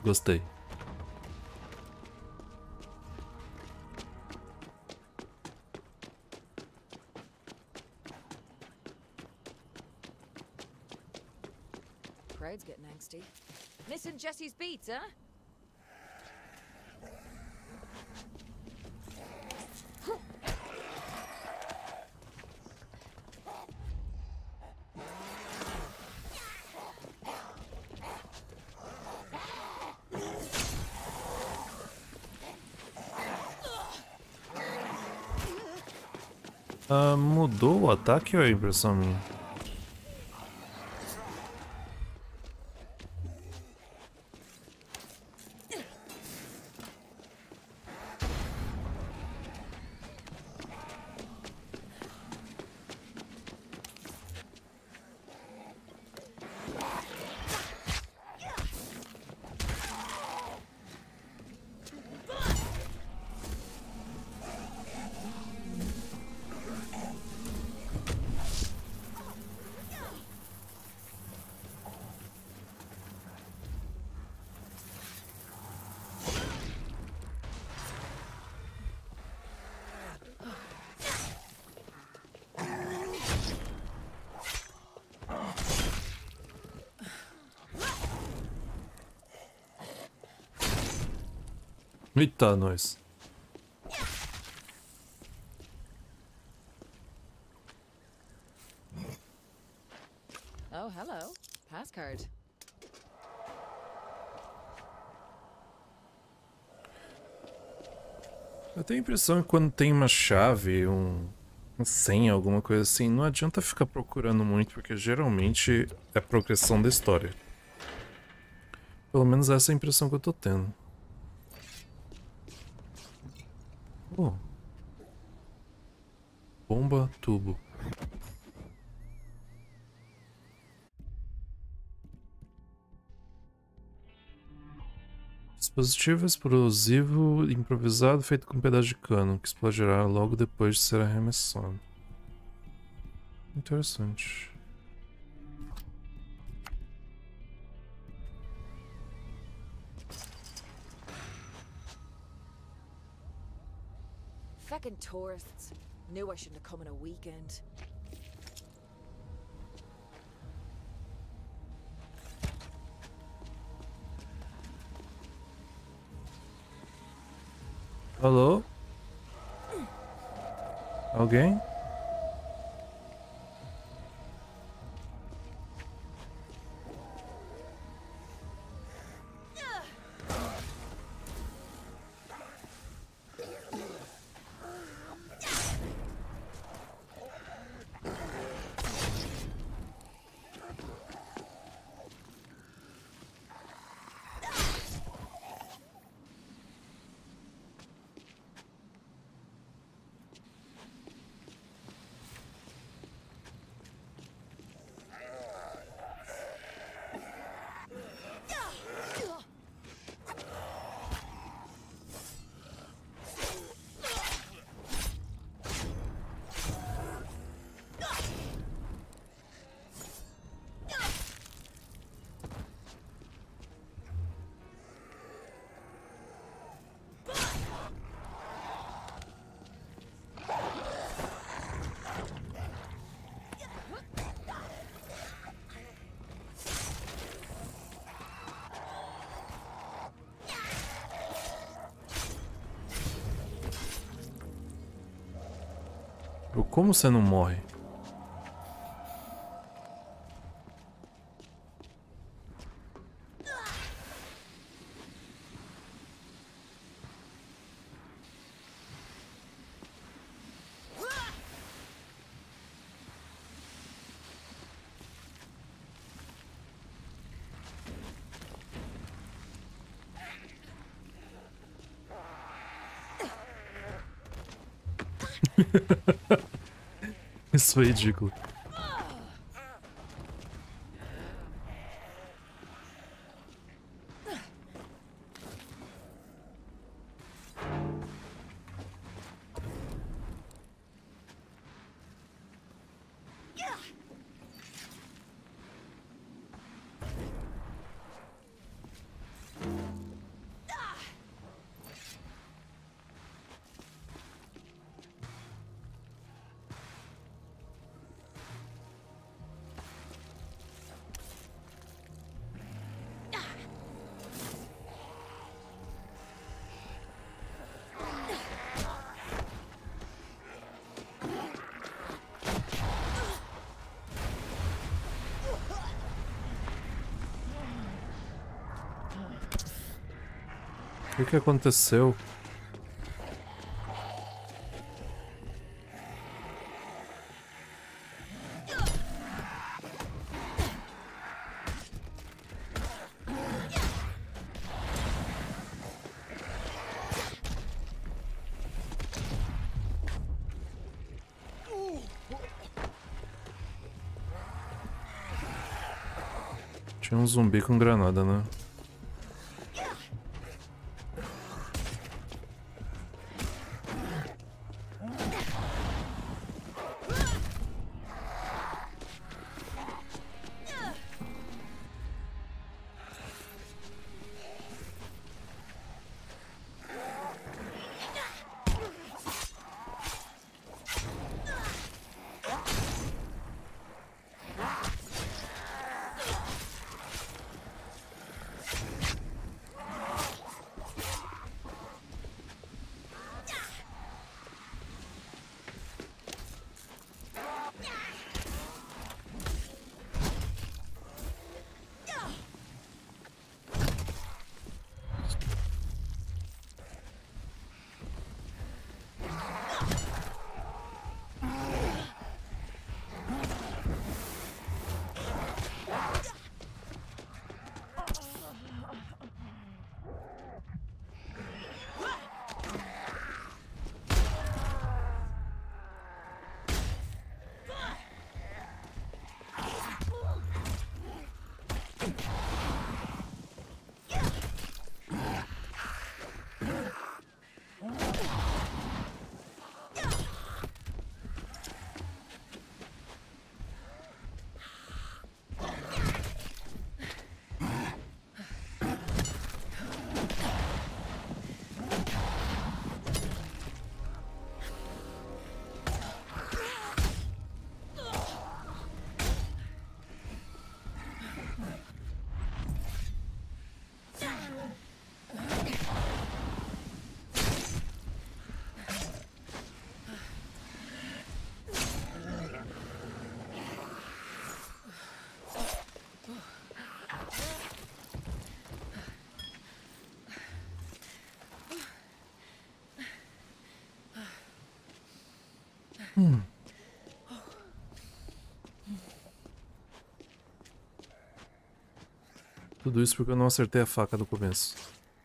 Gostei. Crowd's getting angsty. Missing Jesse's beats, huh? Mudou o ataque ou é impressão minha? Eita, nós. Oh, hello. Passcard. Eu tenho a impressão que quando tem uma chave, uma senha, alguma coisa assim, não adianta ficar procurando muito, porque geralmente é progressão da história. Pelo menos essa é a impressão que eu tô tendo. Oh. Bomba tubo. Dispositivo explosivo improvisado feito com um pedaço de cano que explodirá logo depois de ser arremessado. Interessante. Feckin' tourists. Knew I shouldn't have come on a weekend. Alô? Alguém? Como você não morre? Isso foi ridículo. O que aconteceu? Tinha um zumbi com granada, né? Tudo isso porque eu não acertei a faca do começo.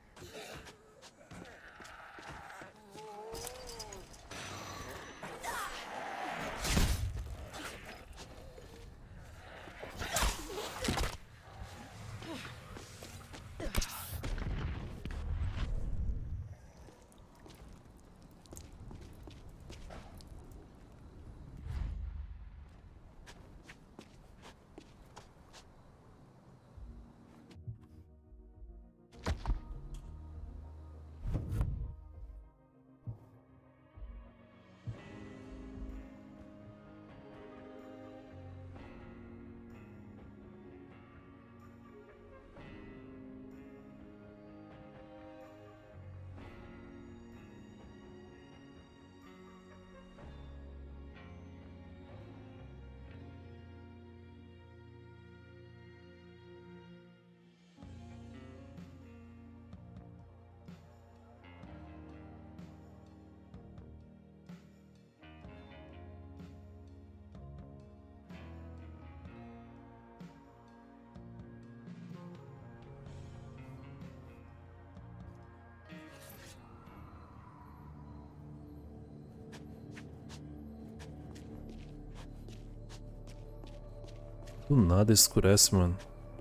Do nada escurece, mano.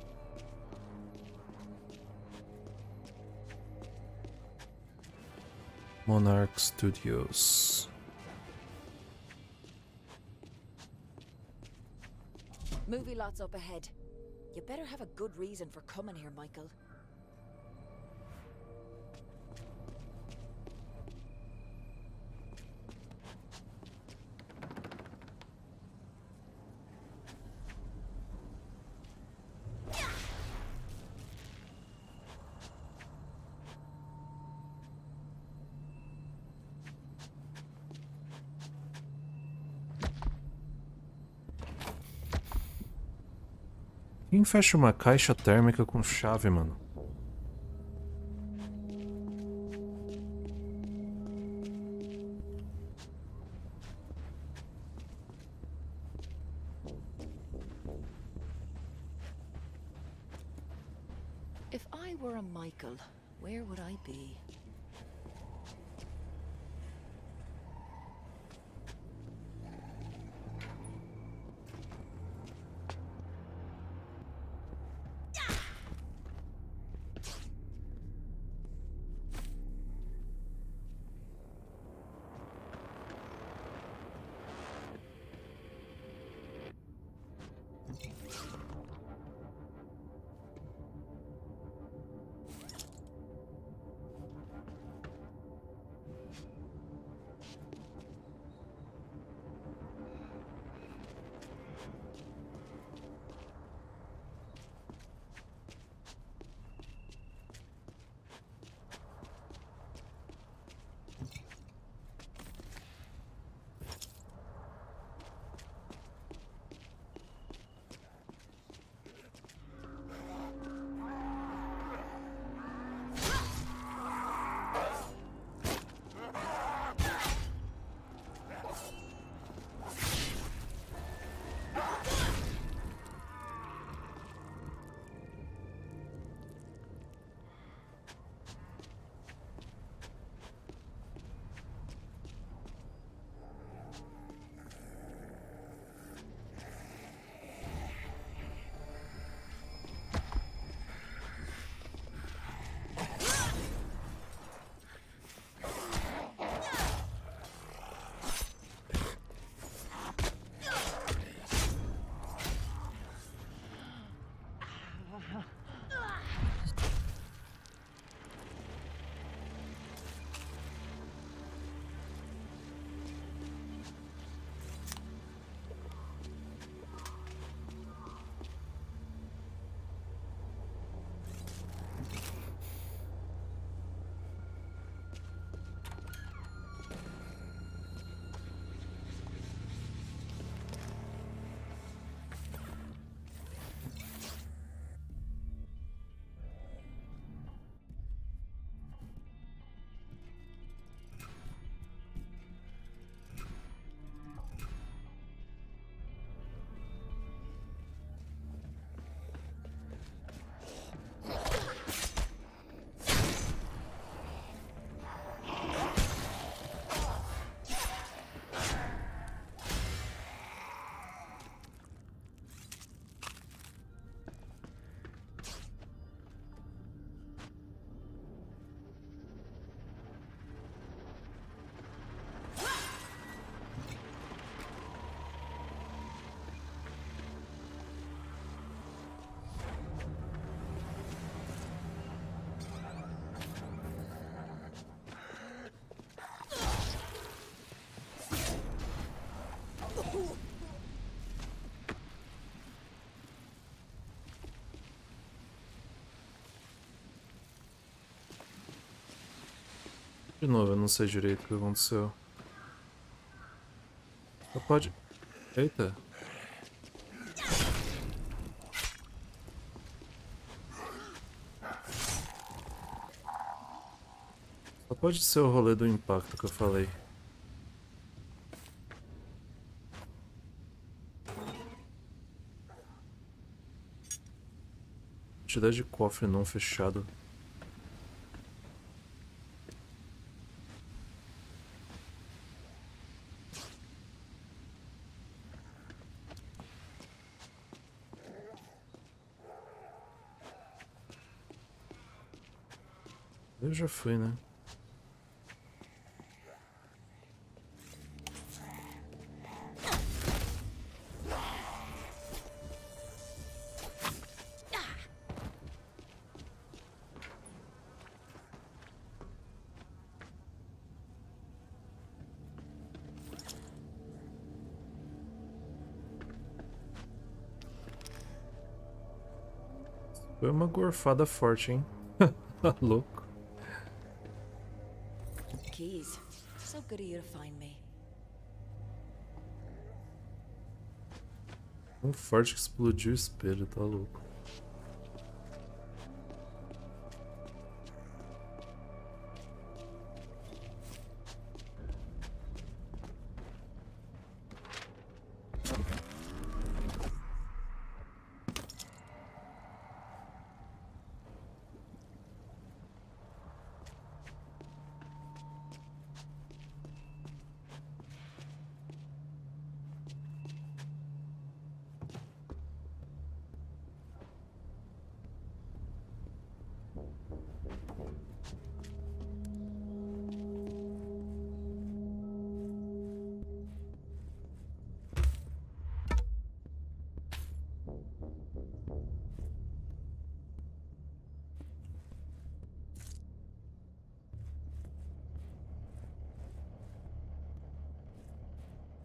Monarch Studios. Movie lot's up ahead. You better have a good reason for coming here, Michael. Quem fecha uma caixa térmica com chave, mano? were a Michael, where would I be? De novo, eu não sei direito o que aconteceu. Só pode... Eita. Só pode ser o rolê do impacto que eu falei. Quantidade de cofre não fechado. Eu já fui, né? Foi uma gorfada forte, hein? Tá louco. Keys. So good of you to find me. Um forte que explodiu o espelho, tá louco.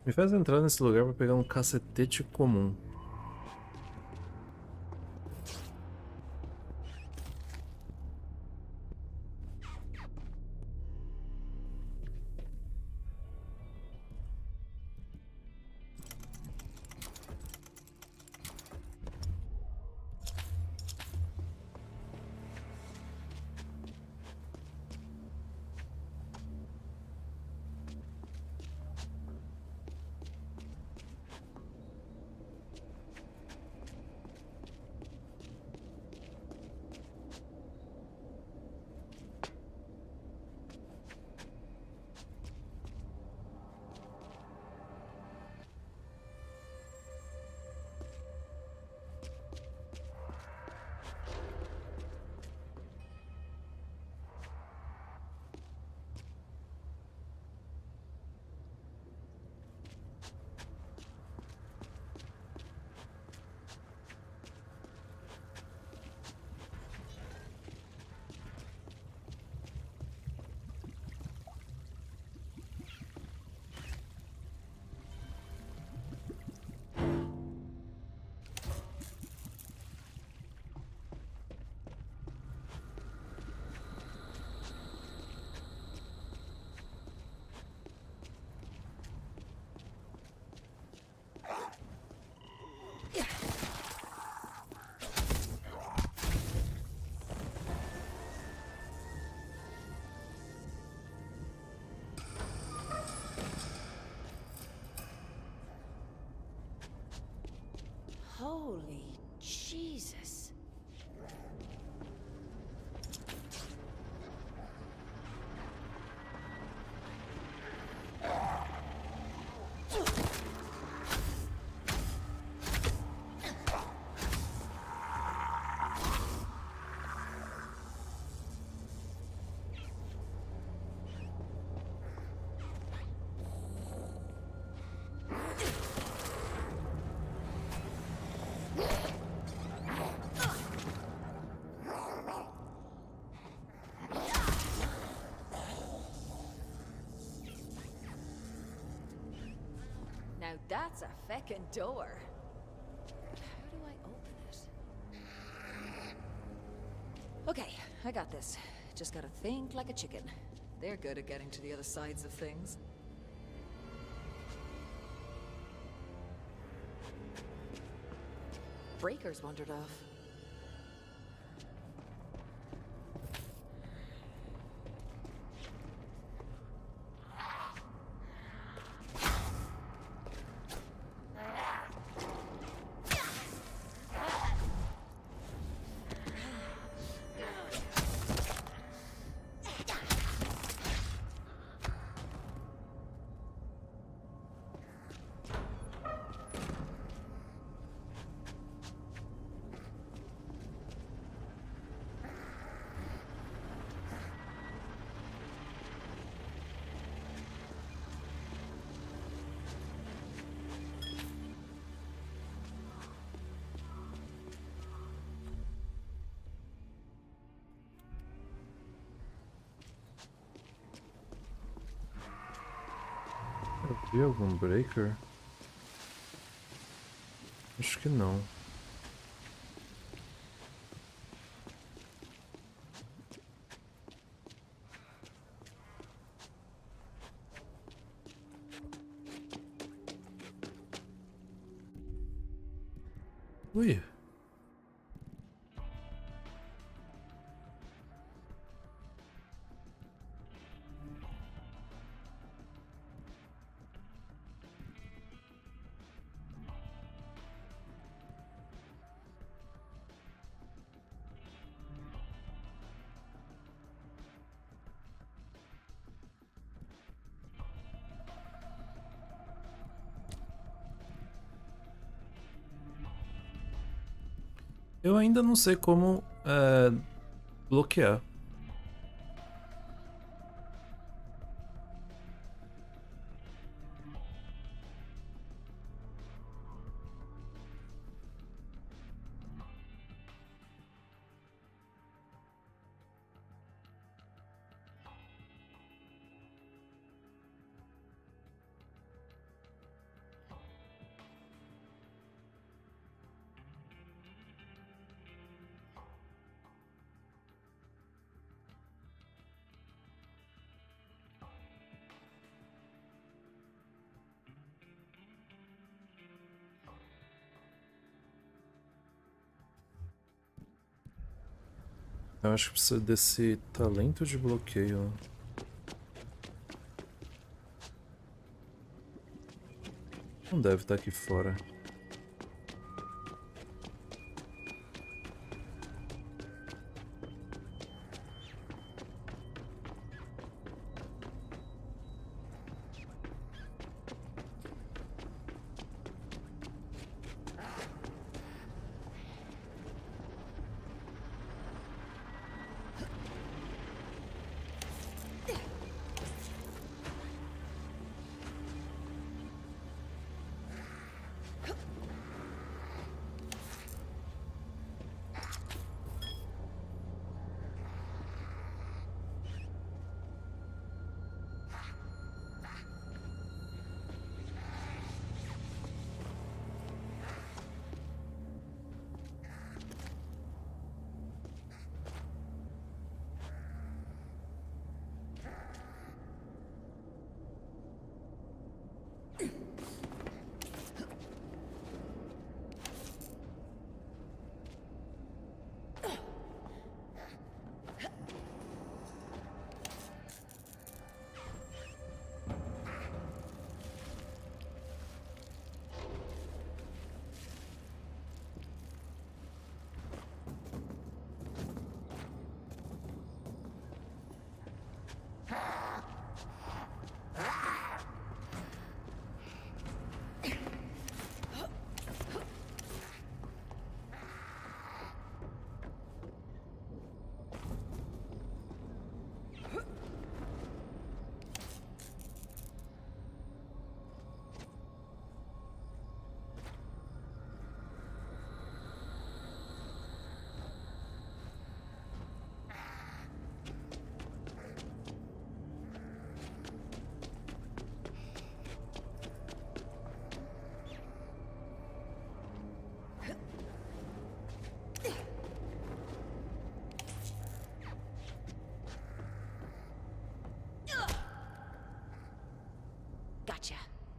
Me faz entrar nesse lugar pra pegar um cacetete comum. Holy Jesus. Now that's a feckin' door. How do I open it? Okay, I got this. Just gotta think like a chicken. They're good at getting to the other sides of things. Breakers wandered off. Eu vi algum breaker? Acho que não. Ui. Eu ainda não sei como bloquear. Eu acho que precisa desse talento de bloqueio. Não deve estar aqui fora. Gotcha.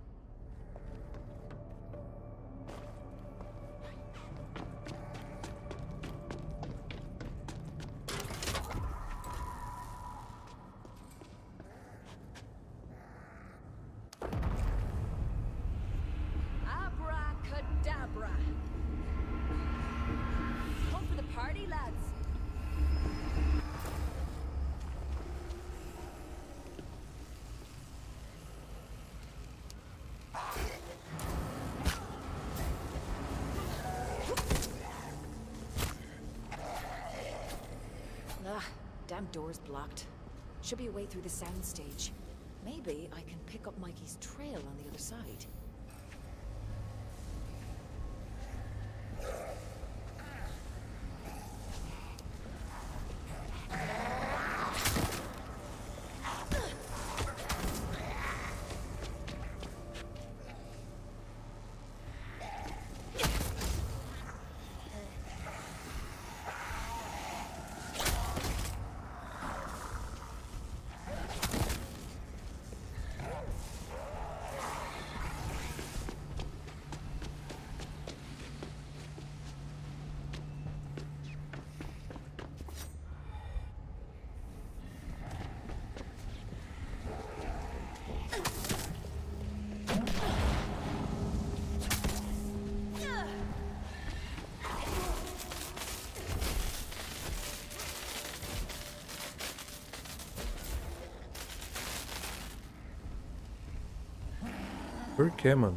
Abracadabra. Home for the party, lads. Damn door's blocked. Should be a way through the soundstage. Maybe I can pick up Mikey's trail on the other side. Por que, mano?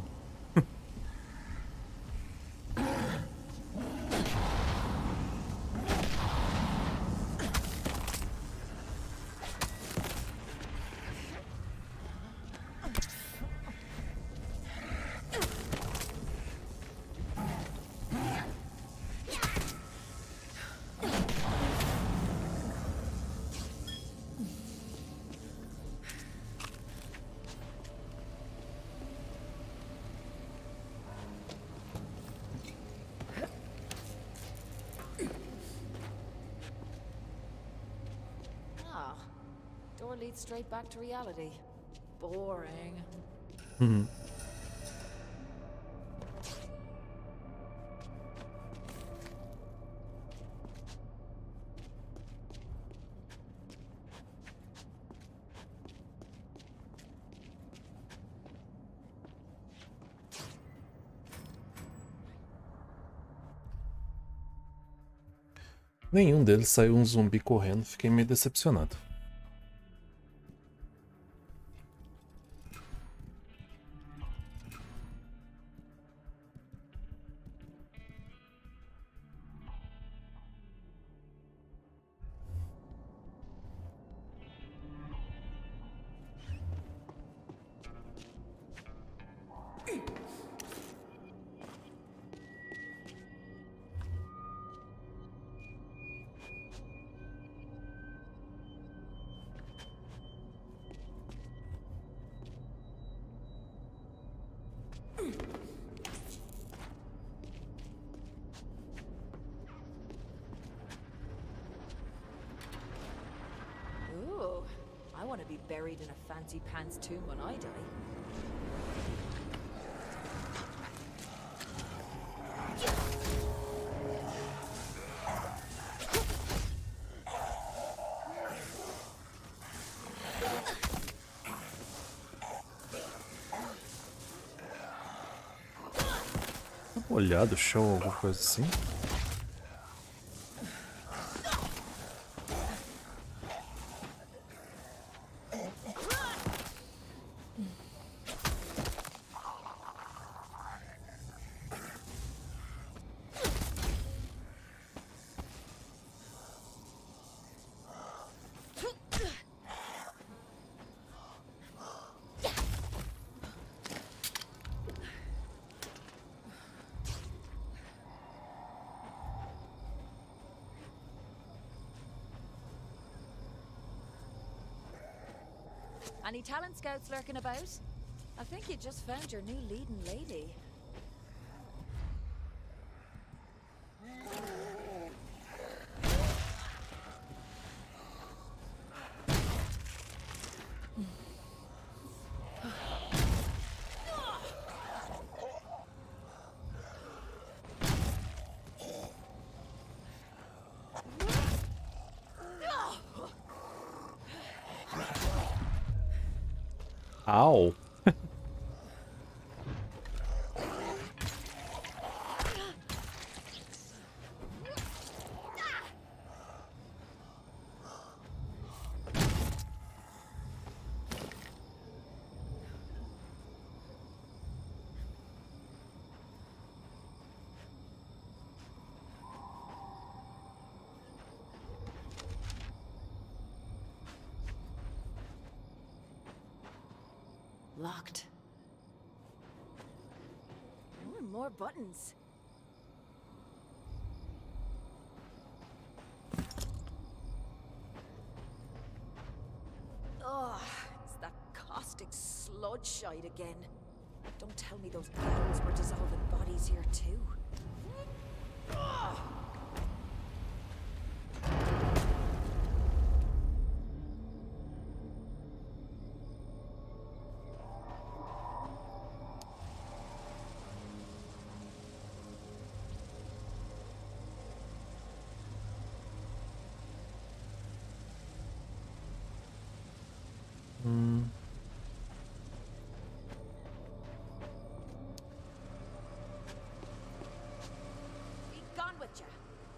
Door leads straight back to reality. Boring. Nenhum deles saiu um zumbi correndo, fiquei meio decepcionado. Ooh, I want to be buried in a fancy pants tomb when I die. Olhar do chão, alguma coisa assim. Any talent scouts lurking about? I think you just found your new leading lady. Au! Locked. More buttons. Ugh, it's that caustic sludge shite again. Don't tell me those gals were dissolving bodies here too. Ugh. Be gone with ya.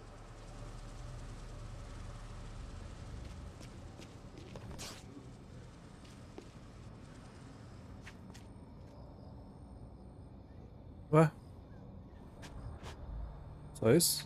Ué? Só isso?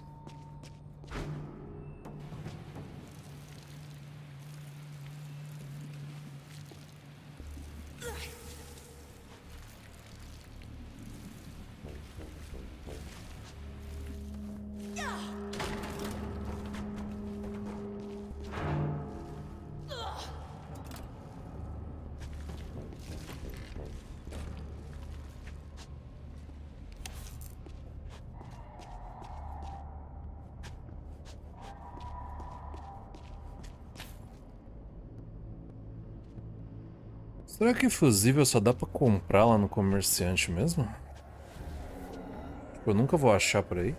Será que fusível só dá pra comprar lá no comerciante mesmo? Tipo, eu nunca vou achar por aí.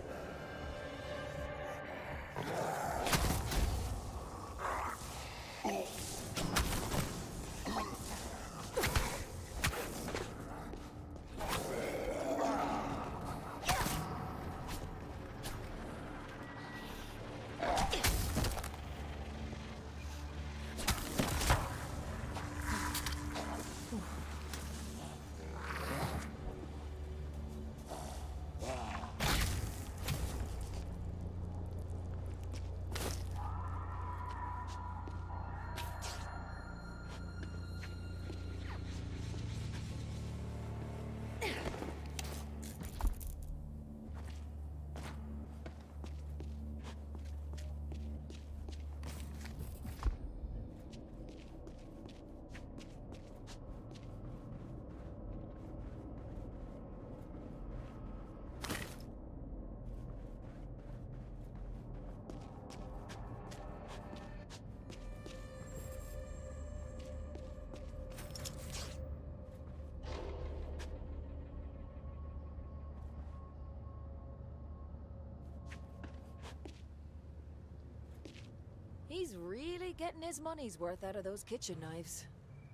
He's really getting his money's worth out of those kitchen knives.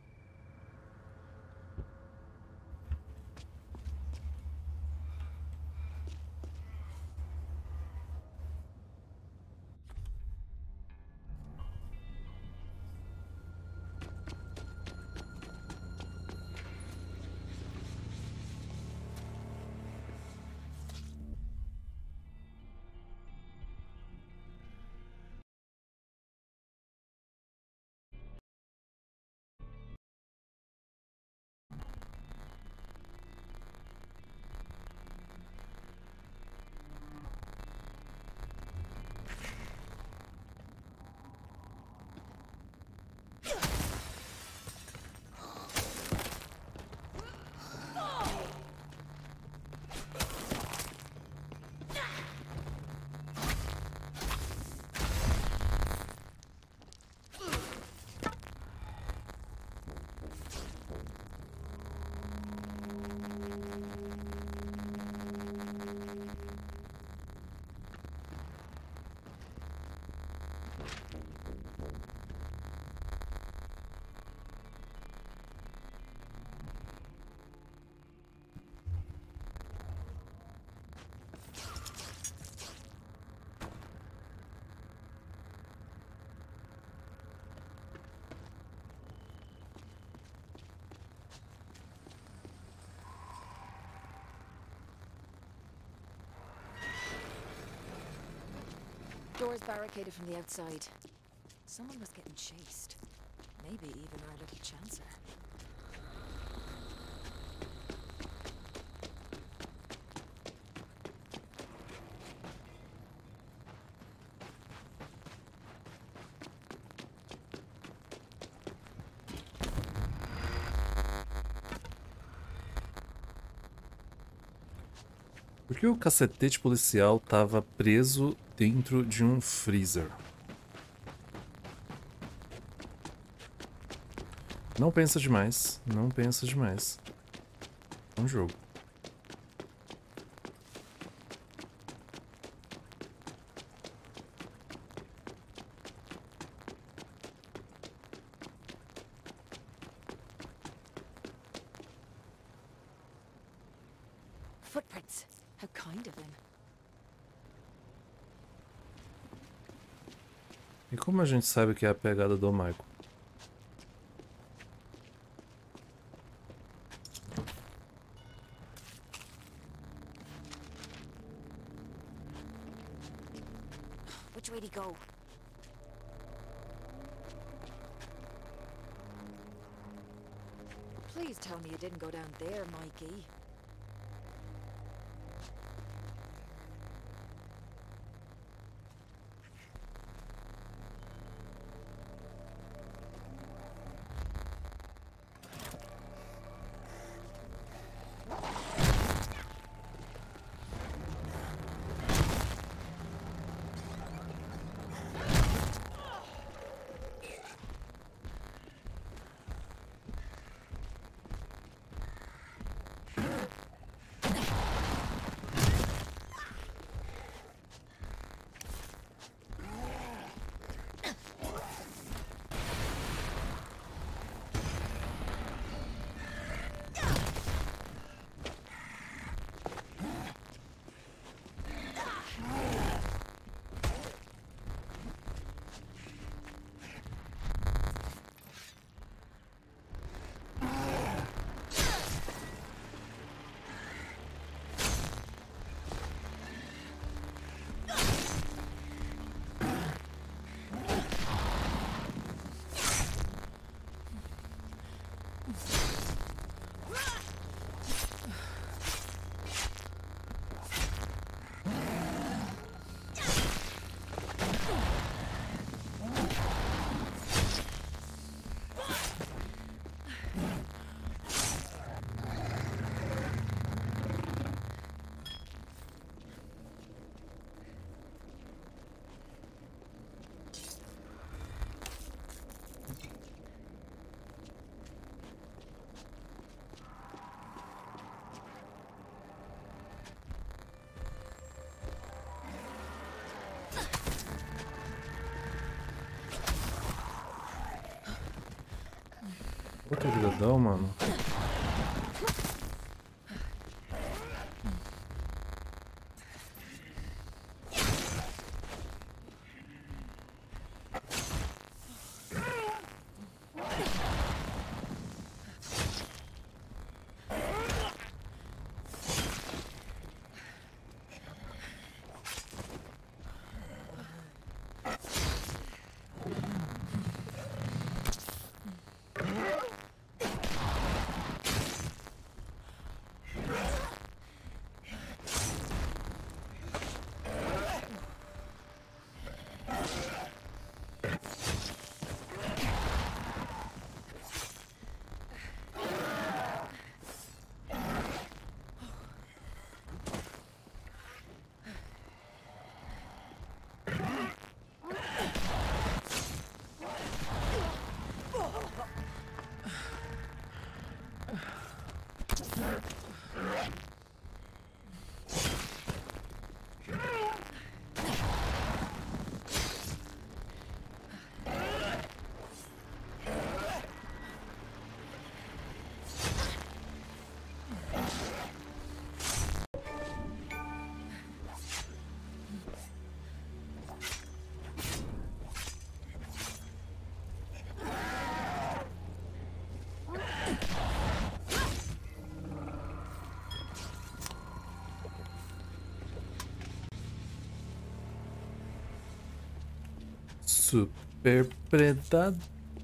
Doors barricaded from the outside. Someone was getting chased. Maybe even our little chancer. Por que o cacetete policial tava preso dentro de um freezer? Não pensa demais, não pensa demais. É um jogo. Footprints. How kind of him. E como a gente sabe que é a pegada do Michael? Which way to go? Please tell me you didn't go down there, Mikey. muito grandão, mano. Super Predador.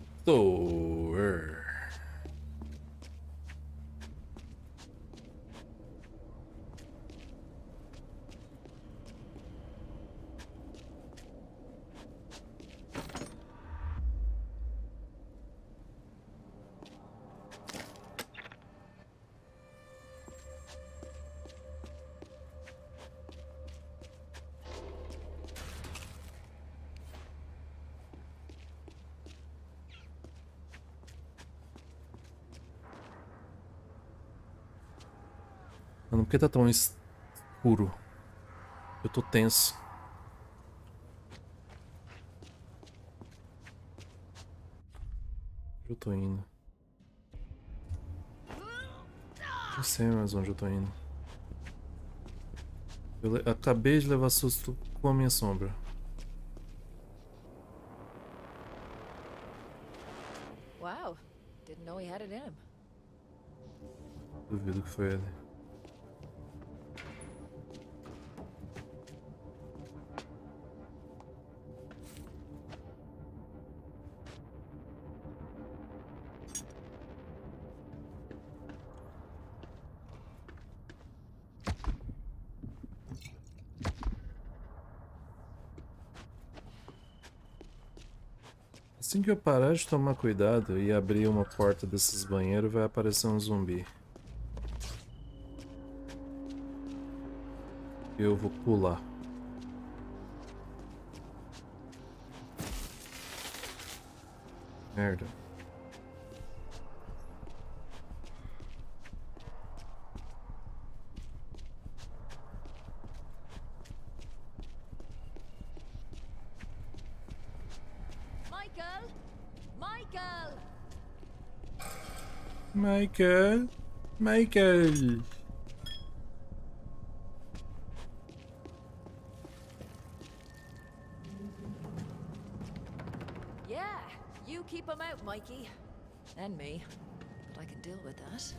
Mano, por que tá tão escuro? Eu tô tenso. Onde eu tô indo? Não sei mais onde eu tô indo. Eu acabei de levar susto com a minha sombra. Wow, didn't know he had it in him. Duvido que foi ele. Assim que eu parar de tomar cuidado e abrir uma porta desses banheiros, vai aparecer um zumbi. Eu vou pular. Merda. Michael! Michael! Yeah, you keep him out, Mikey. And me. But I can deal with that.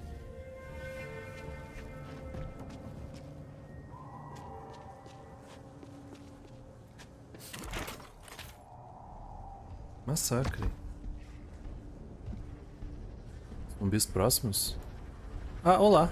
Massacre. Zumbis próximos? Ah, olá!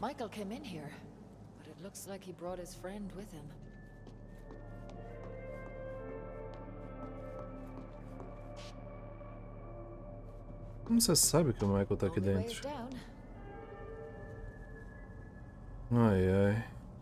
Michael came in here, but it looks like he brought his friend with him. Como você sabe que o Michael tá aqui Only way is dentro? down. Ai, ai.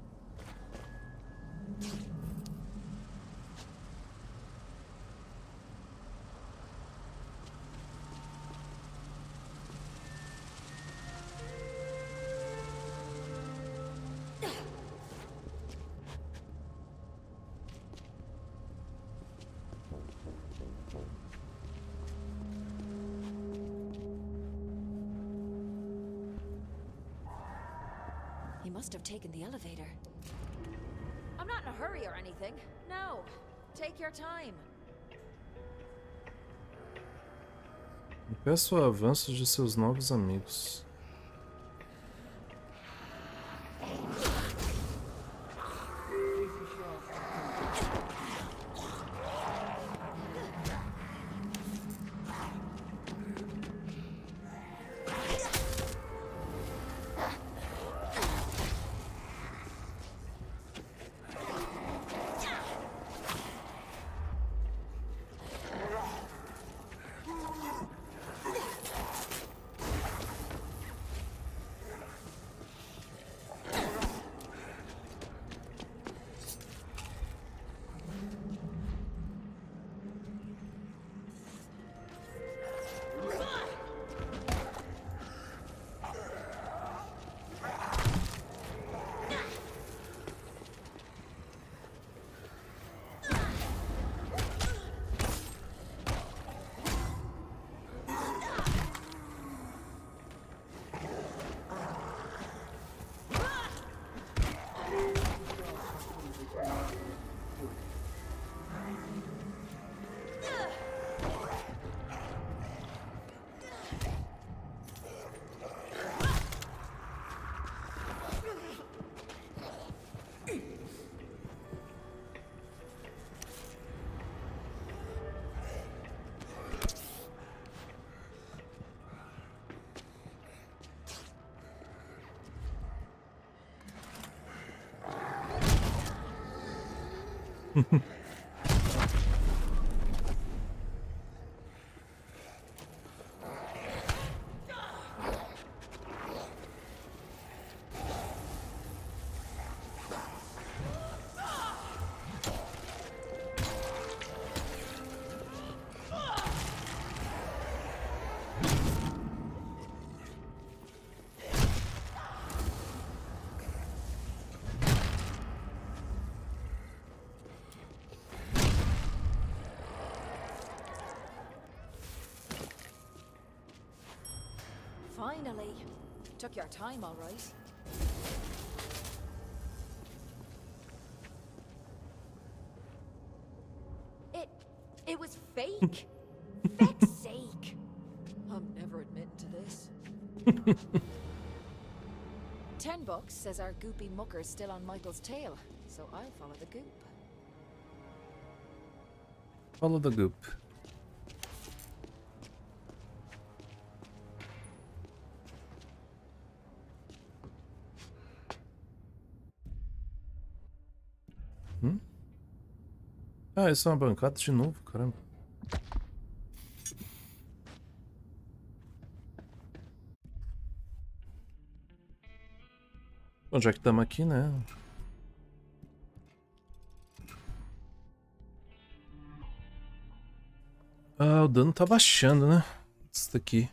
He must have taken the elevator. I'm not in a hurry or anything. No. Take your time. Peço avanços de seus novos amigos. Finally. Took your time, all right. It was fake. Feck's sake. I'm never admitting to this. $10 says our goopy mucker's still on Michael's tail, so I'll follow the goop. Follow the goop. Ah, isso é uma bancada de novo, caramba. Bom, já que estamos aqui, né? Ah, o dano tá baixando, né? Isso daqui.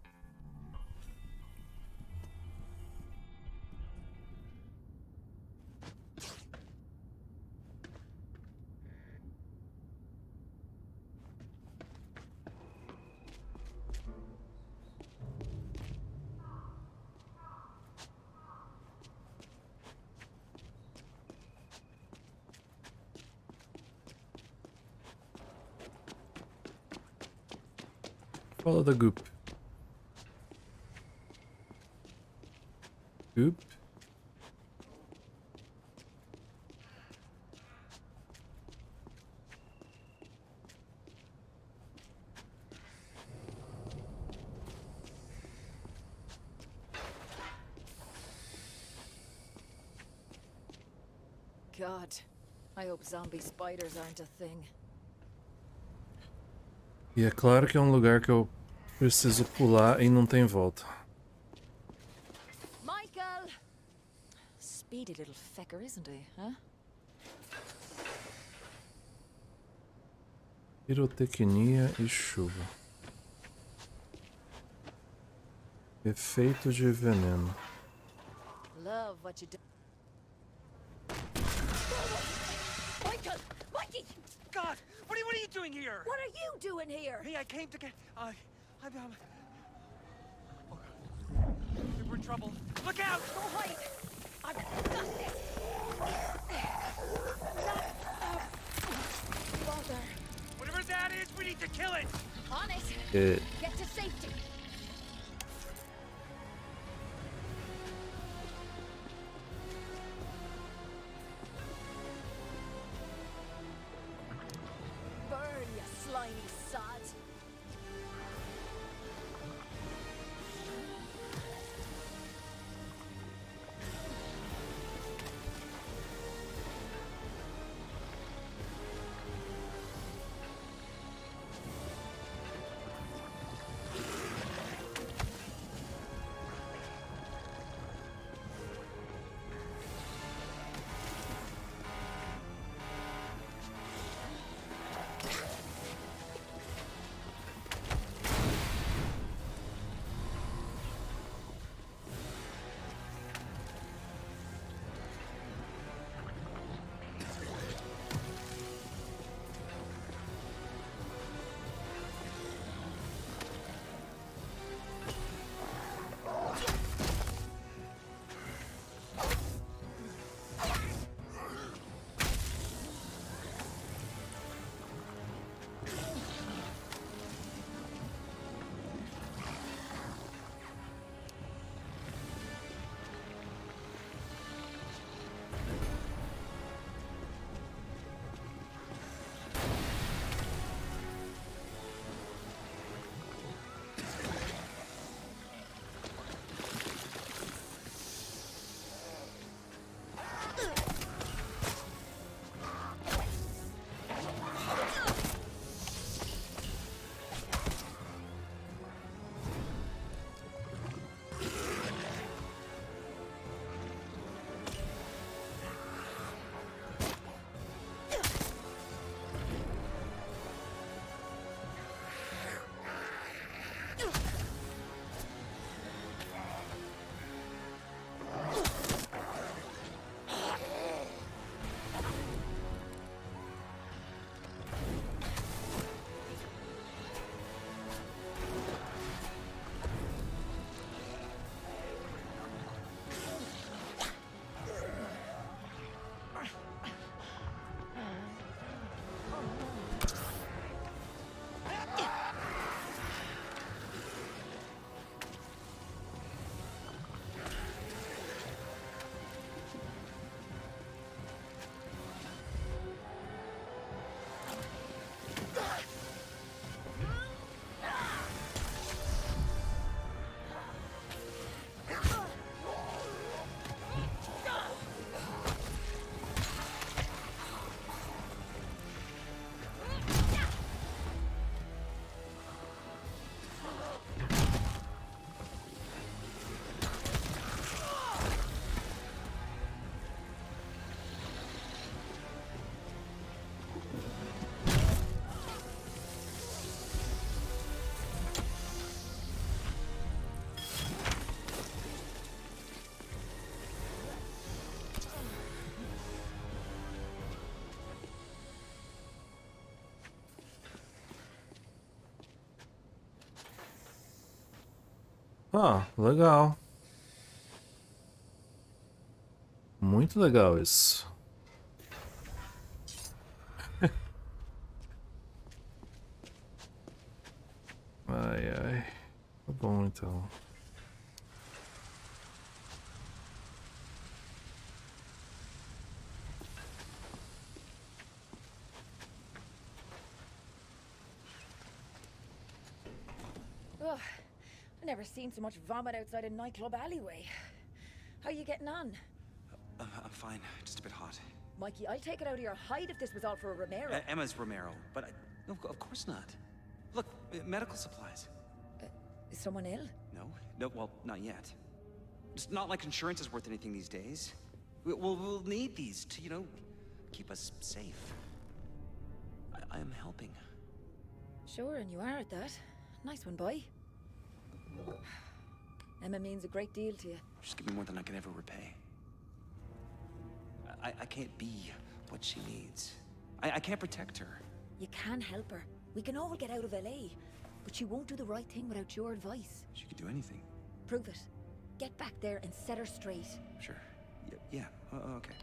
Follow the goop. Goop. God. I hope zombie spiders aren't a thing. E é claro que é um lugar que eu preciso pular e não tem volta. Michael! Speedy little fecker, isn't he, huh? Pirotecnia e chuva. Efeito de veneno. Love what you do. Michael! Mikey! God! What are you doing here? What are you doing here? Hey, I came to get... oh, we're in trouble. Look out! Go hide! I've got this! Bother. Whatever that is, we need to kill it! On it! Get to safety! Burn, you slimy sod! Ah, legal. Muito legal isso. Ai, ai. Tá bom, então. Ugh, I've never seen so much vomit outside a nightclub alleyway. How are you getting on? I'm fine, just a bit hot. Mikey, I'll take it out of your hide if this was all for a Romero. Emma's Romero, but no, of course not. Look, medical supplies. Is someone ill? No, well, not yet. It's not like insurance is worth anything these days. We'll need these to, you know, keep us safe. I am helping. Sure, and you are at that. Nice one, boy. Emma means a great deal to you. Just give me more than I can ever repay. I can't be what she needs. I can't protect her. You can help her. We can all get out of LA. But she won't do the right thing without your advice. She could do anything. Prove it. Get back there and set her straight. Sure. Yeah. Okay.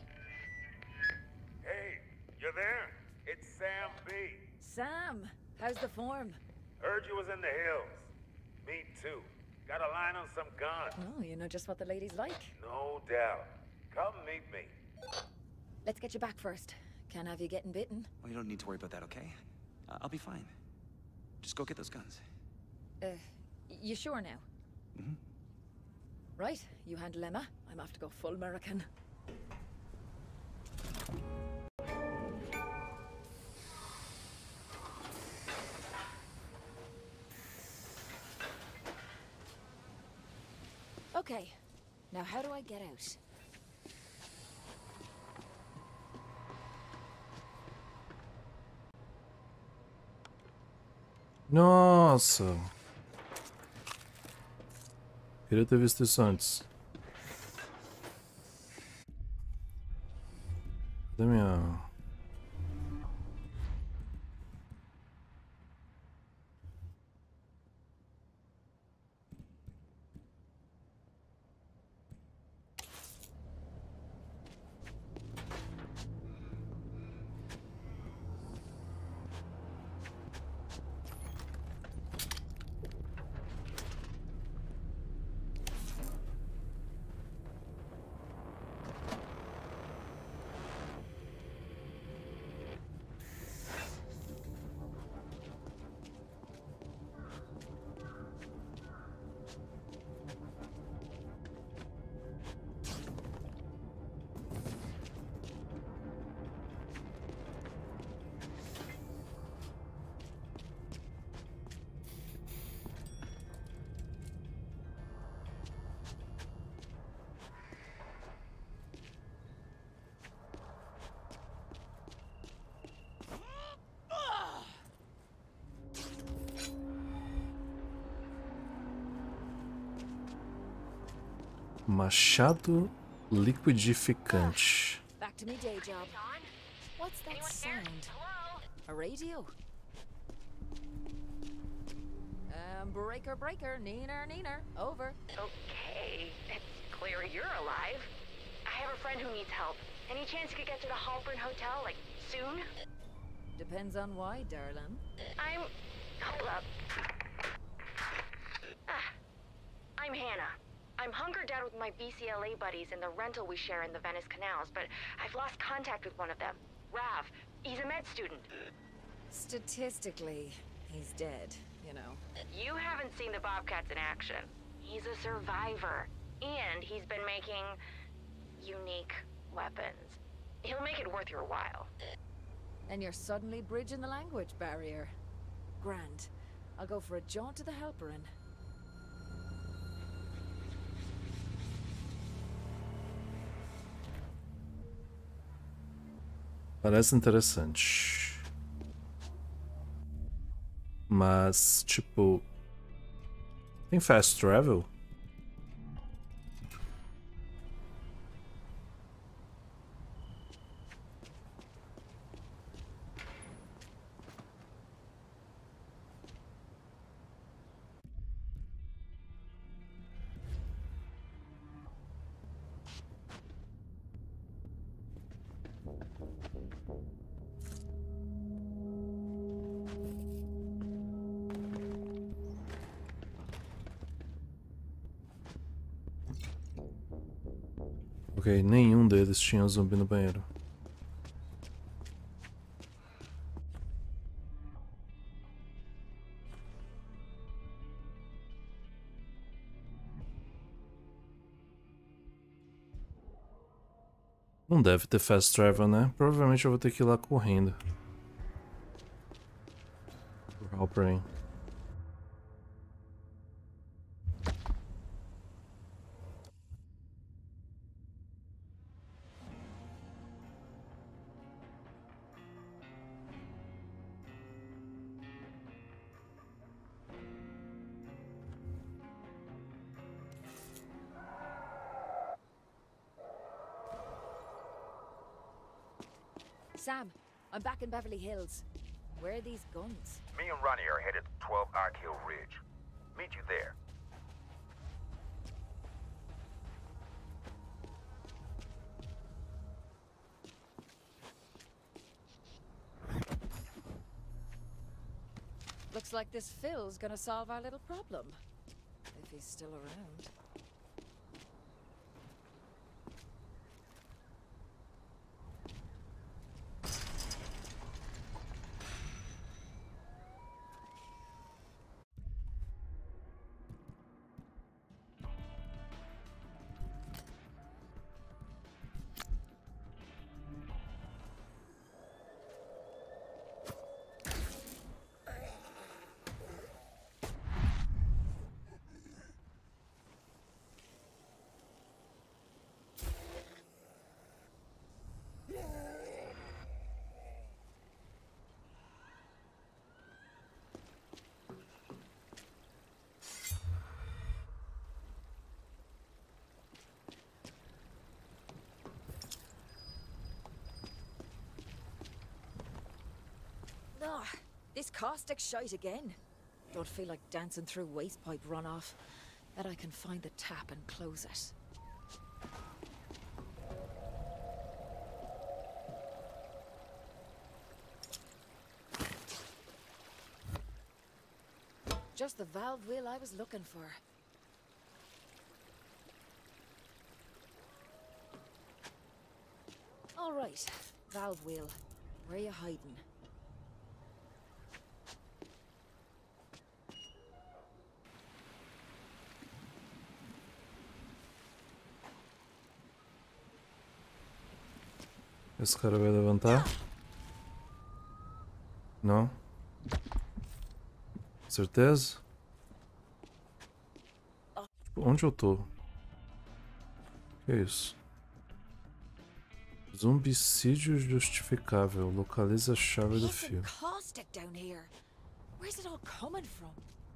Hey, you there? It's Sam B. Sam, how's the form? Heard you was in the hills. Me too. Got a line on some guns. Oh, you know just what the ladies like. No doubt. Come meet me. Let's get you back first. Can't have you getting bitten. Well, you don't need to worry about that, okay? I'll be fine. Just go get those guns. You sure now? Mm-hmm. Right, you handle Emma. I'm off to go full American. Okay, now how do I get out? Nossa! Queria ter visto isso antes. Cadê minha... Machado liquidificante. Back to me day job. What's that sound? A radio? Breaker, neener, over. Okay, it's clear you're alive. I have a friend who needs help. Any chance you could get to the Halpern Hotel, like, soon? Depends on why, darling. Hold up. I'm Hannah. I'm hunkered down with my BCLA buddies in the rental we share in the Venice canals, but I've lost contact with one of them. Rav. He's a med student. Statistically, he's dead, you know. You haven't seen the Bobcats in action. He's a survivor, and he's been making unique weapons. He'll make it worth your while. And you're suddenly bridging the language barrier. Grand. I'll go for a jaunt to the Halpern. Parece interessante. Mas, tipo... Tem fast travel? Ok, nenhum deles tinha zumbi no banheiro. Não deve ter fast travel, né? Provavelmente eu vou ter que ir lá correndo. Por Halperin. Sam, I'm back in Beverly Hills. Where are these guns? Me and Ronnie are headed to 12 Oak Hill Ridge. Meet you there. Looks like this Phil's gonna solve our little problem. If he's still around. Ugh, this caustic shite again. Don't feel like dancing through waste pipe runoff. Bet I can find the tap and close it. Just the valve wheel I was looking for. All right, valve wheel. Where are you hiding? Esse cara vai levantar? Não? Certeza? Onde eu tô? Que é isso? Zumbicídio justificável. Localiza a chave do fio. Caustic down here. Where's it all coming from?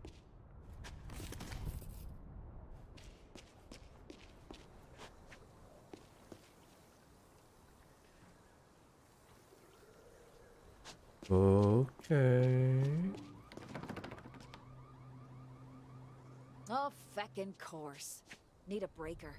Okay. Oh, feckin' course. Need a breaker.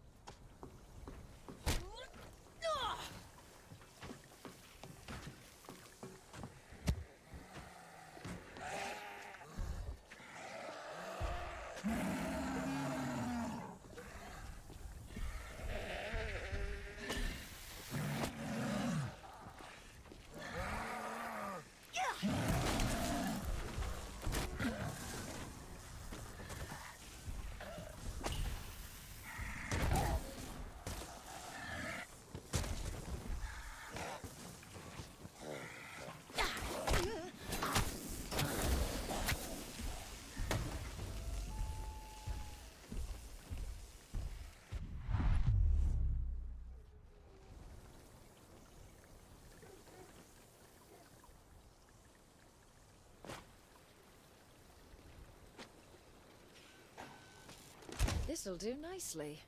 This'll do nicely.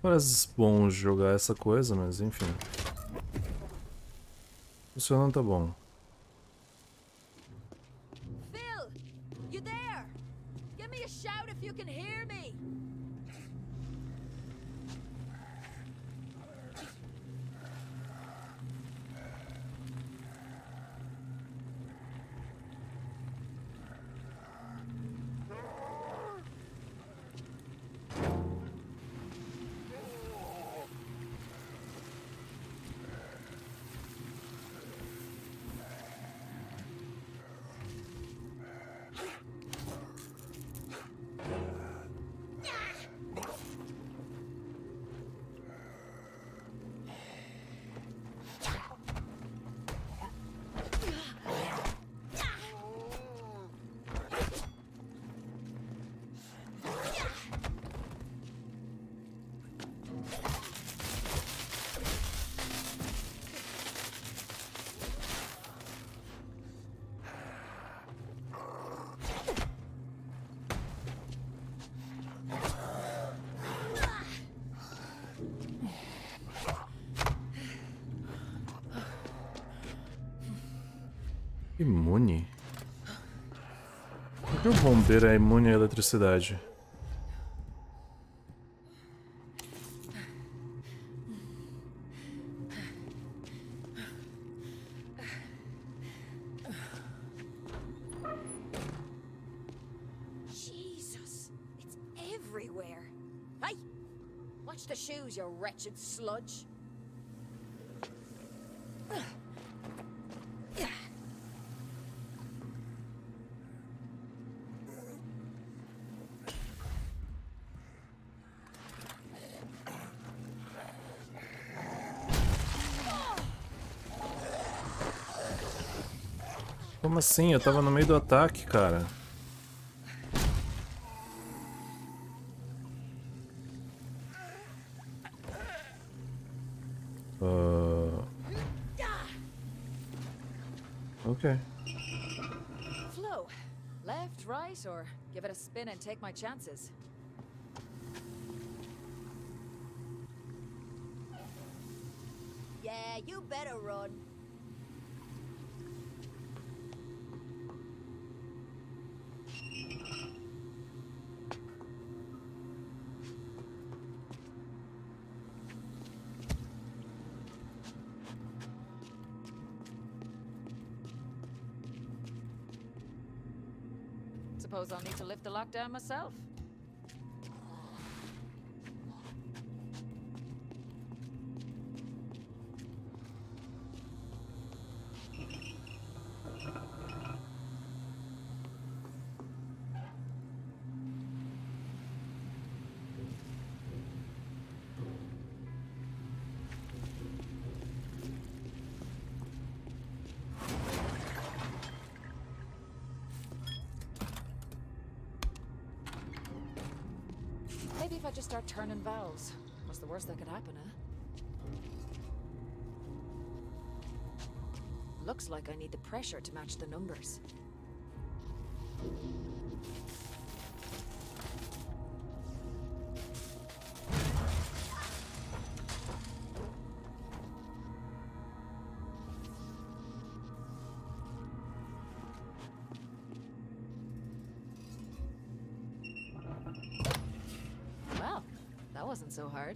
Parece bom jogar essa coisa, mas enfim. Funcionando tá bom. Phil, you there? Give me a shout if you can hear me. Imune? Por que o bombeiro é imune à eletricidade? Jesus, it's everywhere. Hey, watch the shoes, you wretched sludge. Como assim? Eu tava no meio do ataque, cara. Okay. Flo, left, right, or give it a spin and take my chances? Yeah, you better run. Suppose I'll need to lift the lockdown myself. Maybe if I just start turning valves. What's the worst that could happen, eh? Looks like I need the pressure to match the numbers. Well, that wasn't so hard.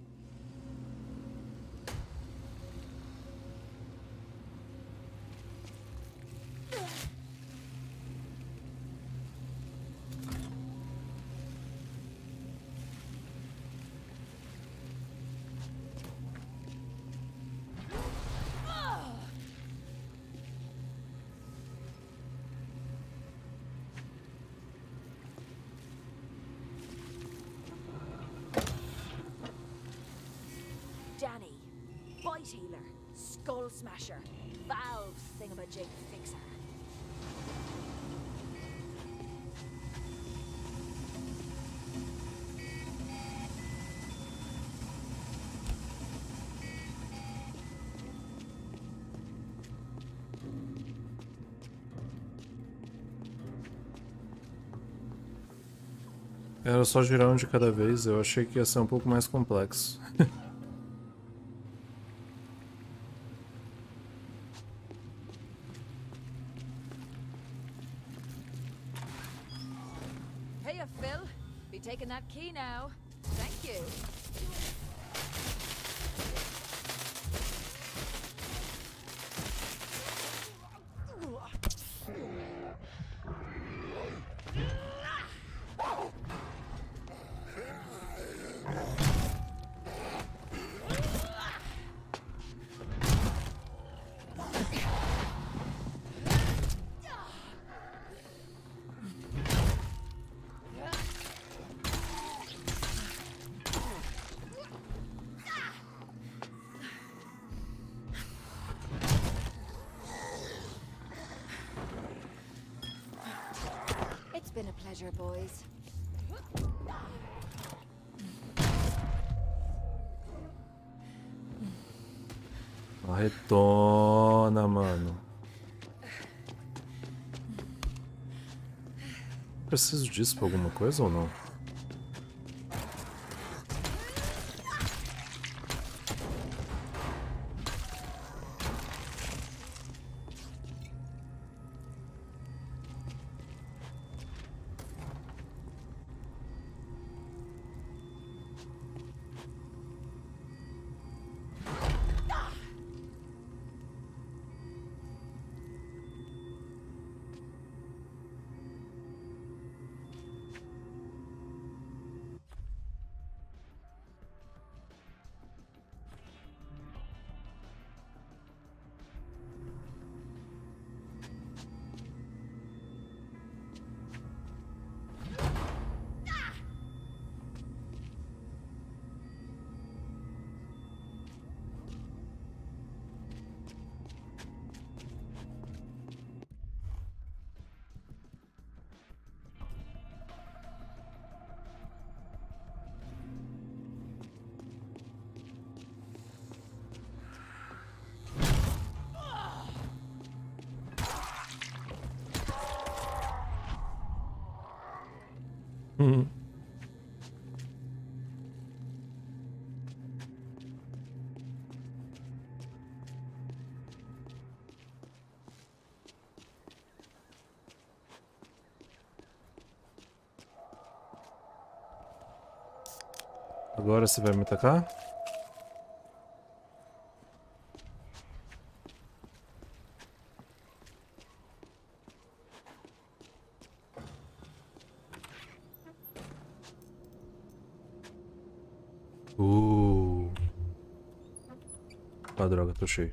Danny, Bite Healer, Skull Smasher, Valve Thingamajig Fixer. Era só girar um de cada vez, eu achei que ia ser um pouco mais complexo. Hey, Phil. Be taking that key now. Thank you. It's been a pleasure, boys. Arretona, mano. Preciso disso pra alguma coisa ou não? Agora você vai me atacar? Ah, droga, tô cheio.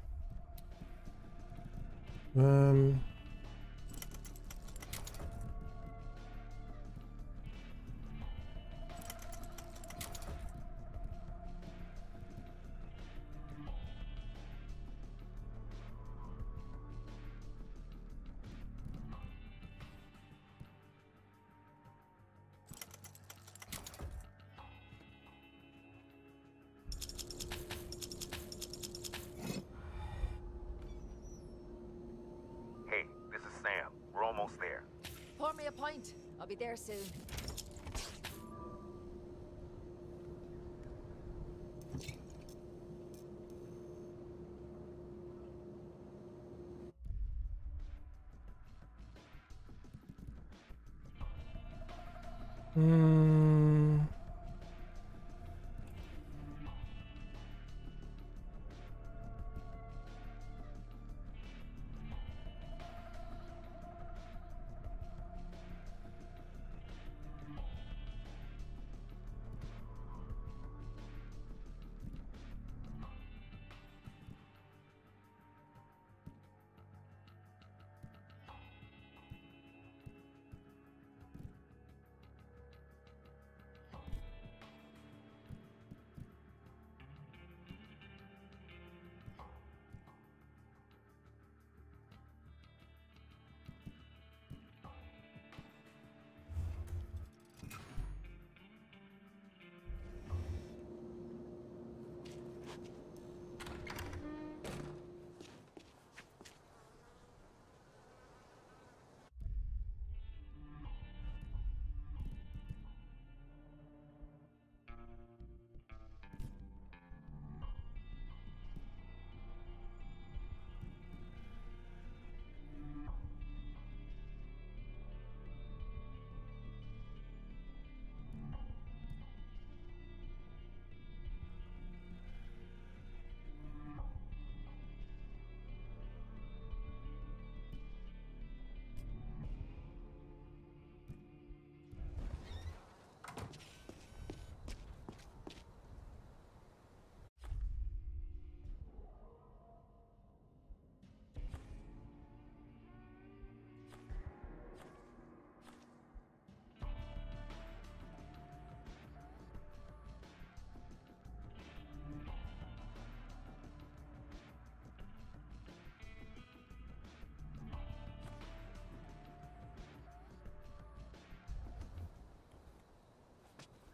Hey, this is Sam. We're almost there. Pour me a pint. I'll be there soon.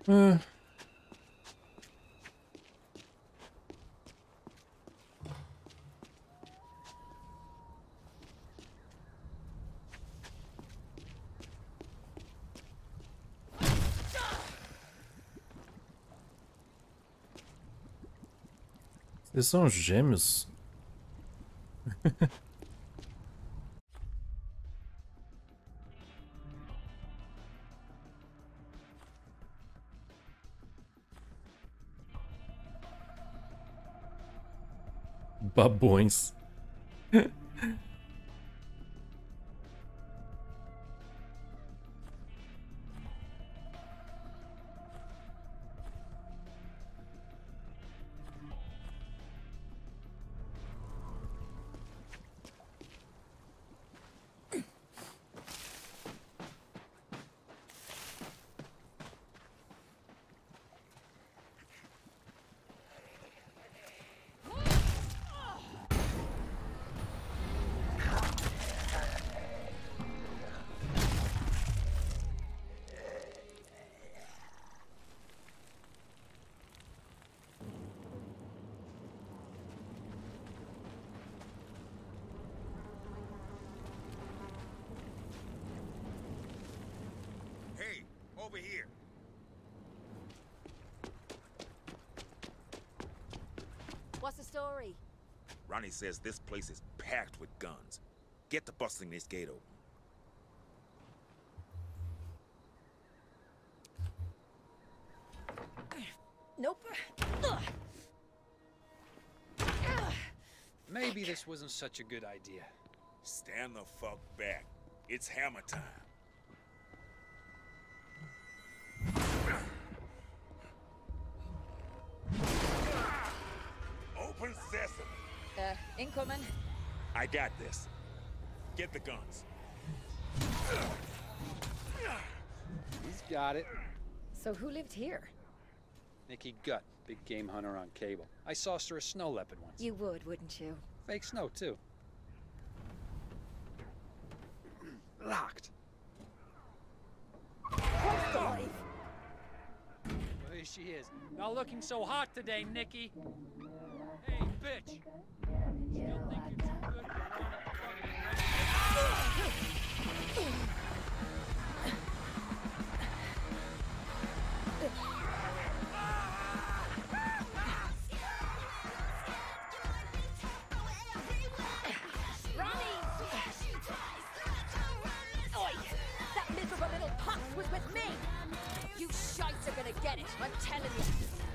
Eles são gêmeos? Babões. Over here. What's the story? Ronnie says this place is packed with guns. Get to busting this gate open. Nope. Maybe this wasn't such a good idea. Stand the fuck back. It's hammer time. Open sesame. Incoming. I got this. Get the guns. He's got it. So who lived here? Nikki Gutt, big game hunter on cable. I saw her a snow leopard once. You would, wouldn't you? Fake snow, too. Locked. Alive. Well, there she is. Not looking so hot today, Nikki. Hey, bitch. Still think you're too good for That miserable little punk was with me! You shites are gonna get it, I'm telling you.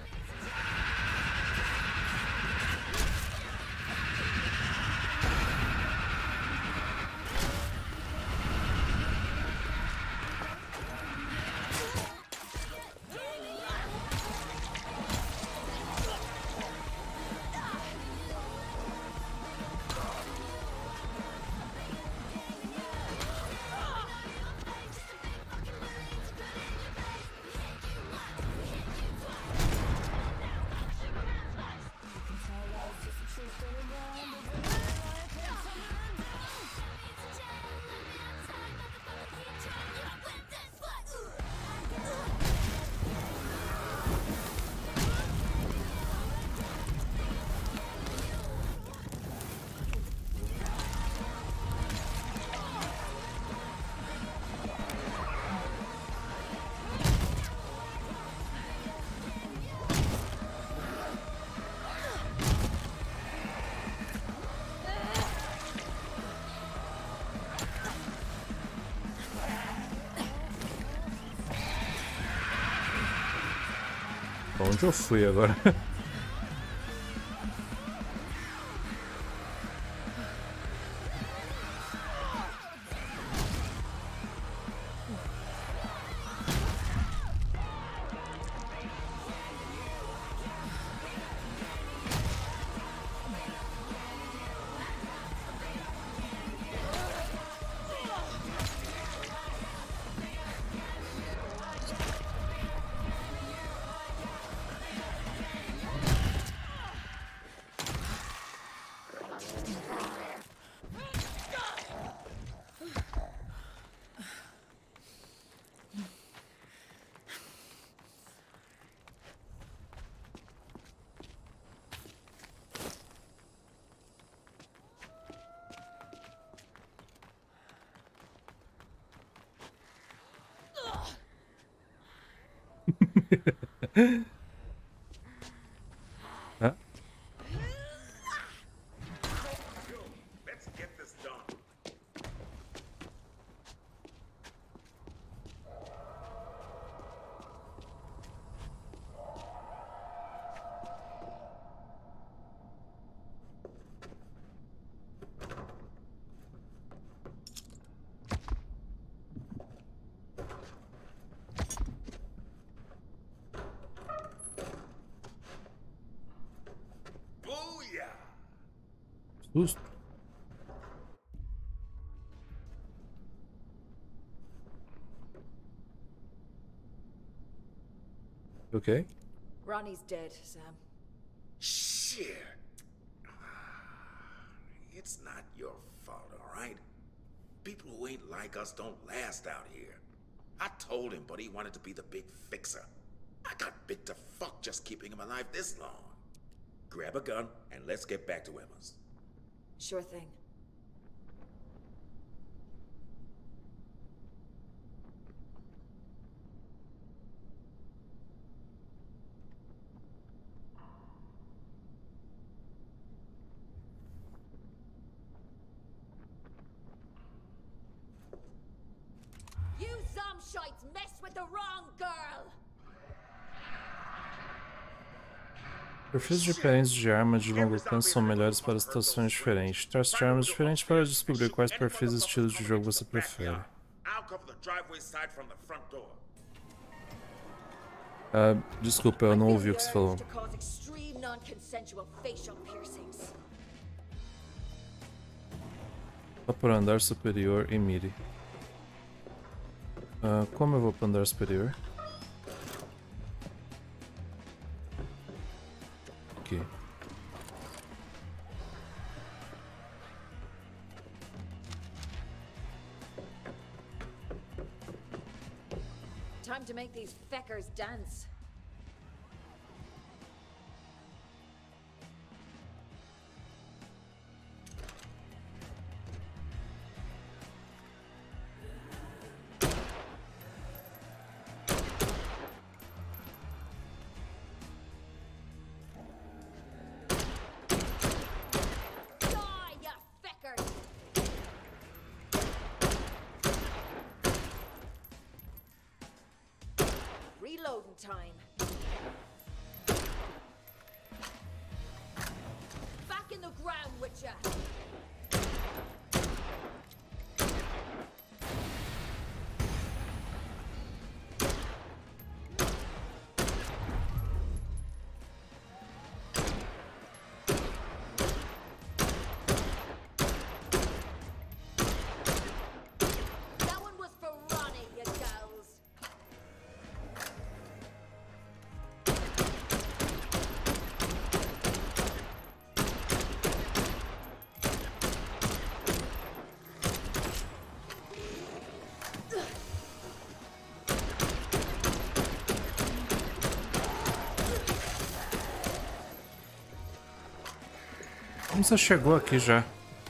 Onde eu fui agora? Ah. Let's get this done. Susto. Okay. Ronnie's dead, Sam. Shit. It's not your fault, all right? People who ain't like us don't last out here. I told him, but he wanted to be the big fixer. I got bit to fuck just keeping him alive this long. Grab a gun and let's get back to Emma's. Sure thing. You Zomshites messed with the wrong girl! Perfis diferentes de arma de longo alcance são melhores para situações diferentes. Teste de armas diferentes para descobrir quais perfis e estilos de jogo você prefere. Desculpa, eu não ouvi o que você falou. Vá para o andar superior e mire. Como eu vou para o andar superior? Aqui. Time to make these feckers dance. Reloading time. Back in the ground with ya. That one was for Ronnie, you girls. Como você chegou aqui já?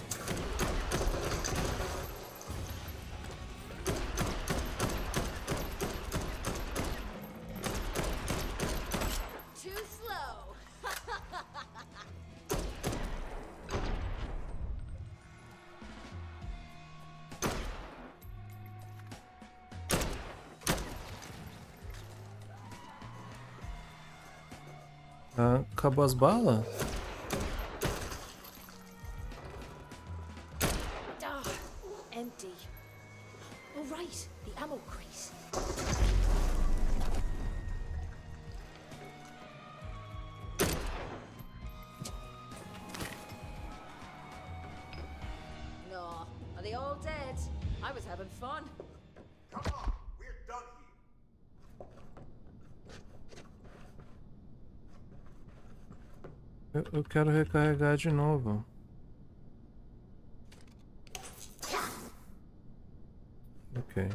Too slow. Acabou as balas? Empty. Oh, right. The ammo crate. No. Are they all dead? I was having fun. Come on, we're done here. Eu quero recarregar de novo. Ok.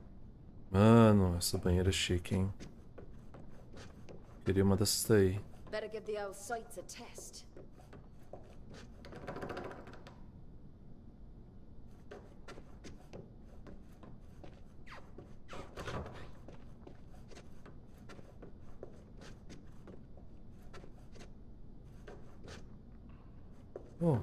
Mano, essa banheira é chique, hein? Queria uma dessas daí. Better give the old sights a test. Oh.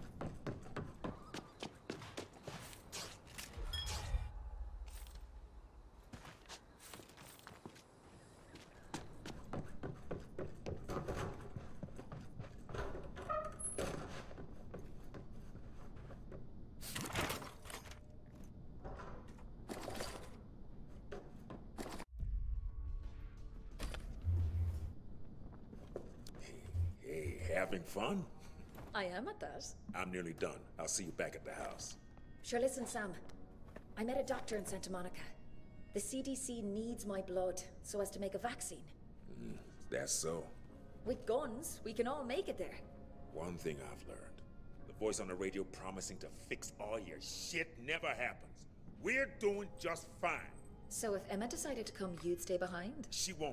Hey, having fun? I am at that. I'm nearly done. I'll see you back at the house. Sure, listen, Sam. I met a doctor in Santa Monica. The CDC needs my blood so as to make a vaccine. That's so. With guns, we can all make it there. One thing I've learned. The voice on the radio promising to fix all your shit never happens. We're doing just fine. So if Emma decided to come, you'd stay behind? She won't.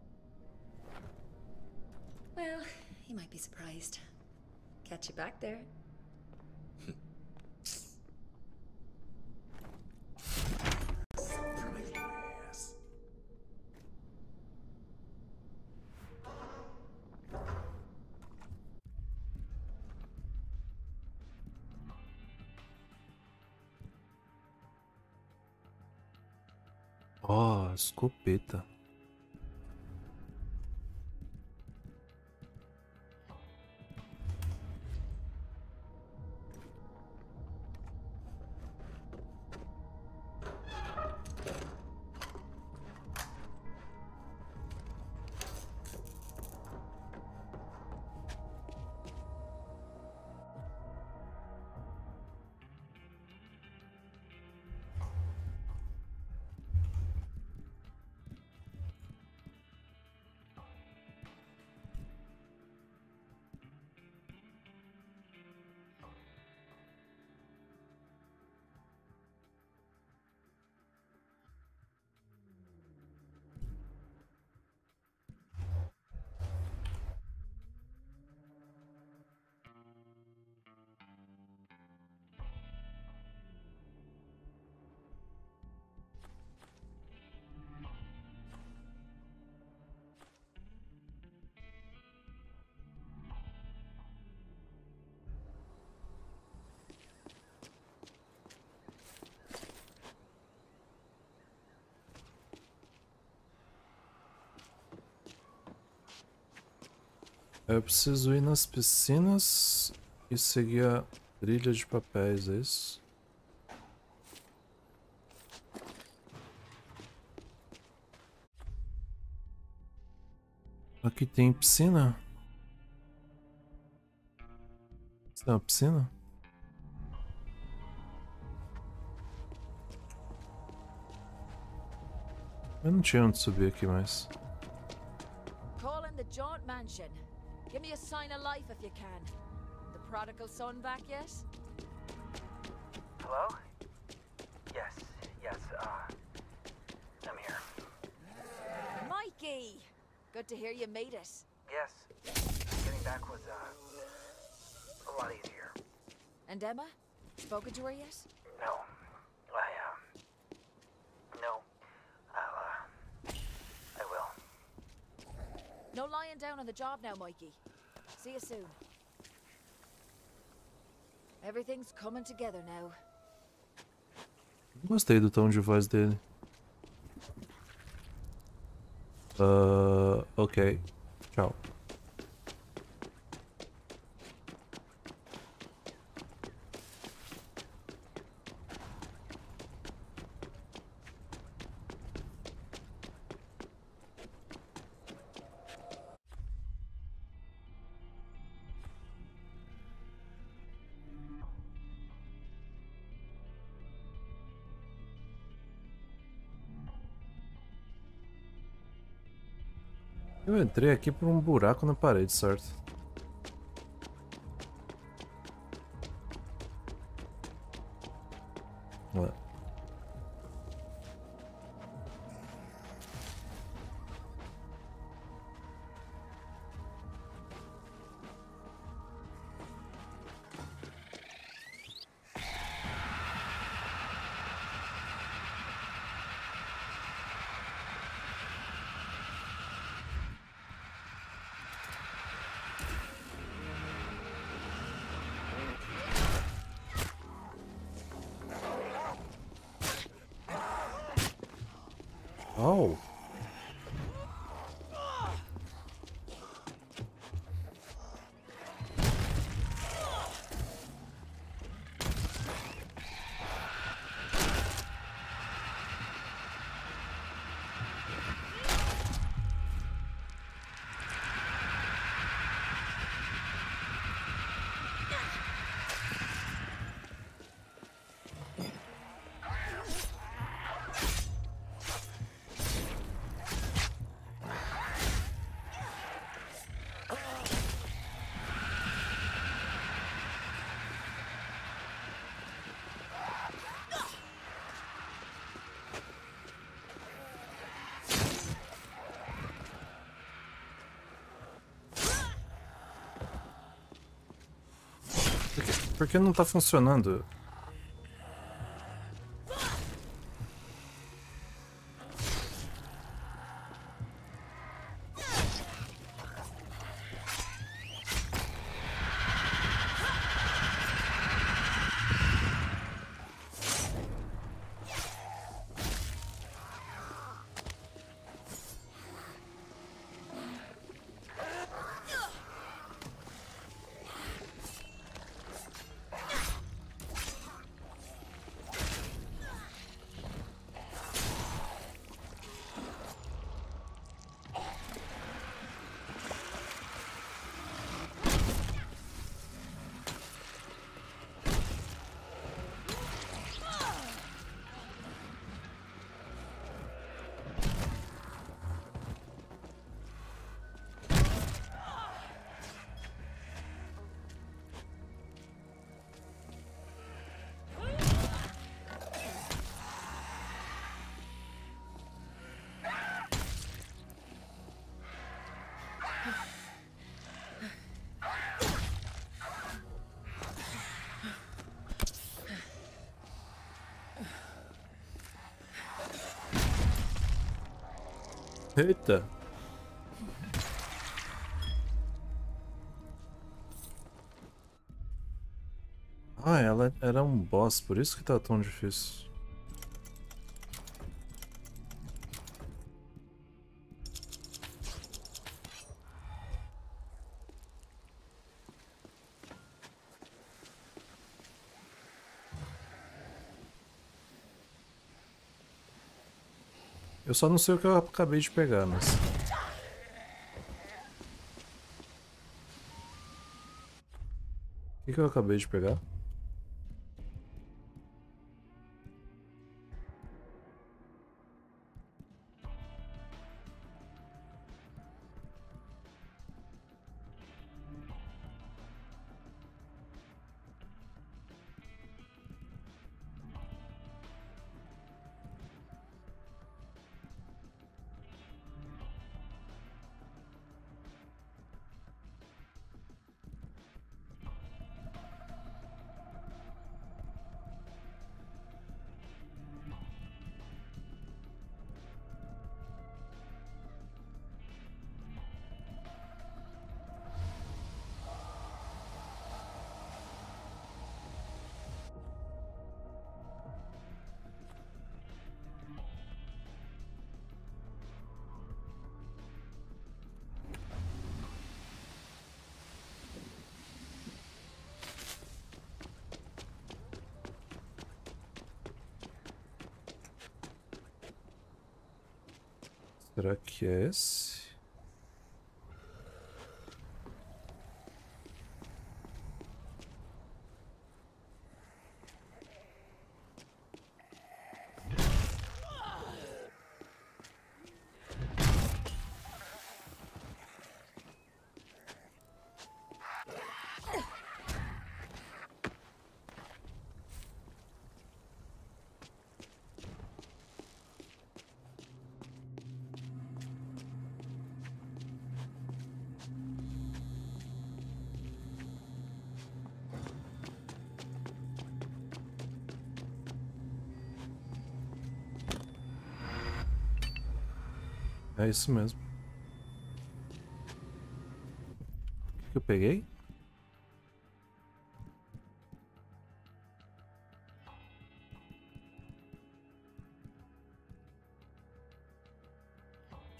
Well, you might be surprised. Catch you back there. Oh, escopeta. Eu preciso ir nas piscinas e seguir a trilha de papéis, é isso? Aqui tem piscina? Tem uma piscina? Eu não tinha onde subir aqui mais. Calling the Jaunt Mansion. Give me a sign of life if you can. The prodigal son back yet? Hello? Yes, I'm here. Mikey! Good to hear you made it. Yes, getting back was, a lot easier. And Emma? Spoken to her yet? No, no, I will. No lying down on the job now, Mikey. See you soon. Everything's coming together now. Gostei do tom de voz dele. Ok. Tchau. Eu entrei aqui por um buraco na parede, certo? Ué. Uau! Por que não tá funcionando? Eita! Ah, ela era um boss, por isso que tá tão difícil. Eu só não sei o que eu acabei de pegar, mas... O que eu acabei de pegar? Será que é esse? É isso mesmo. O que eu peguei?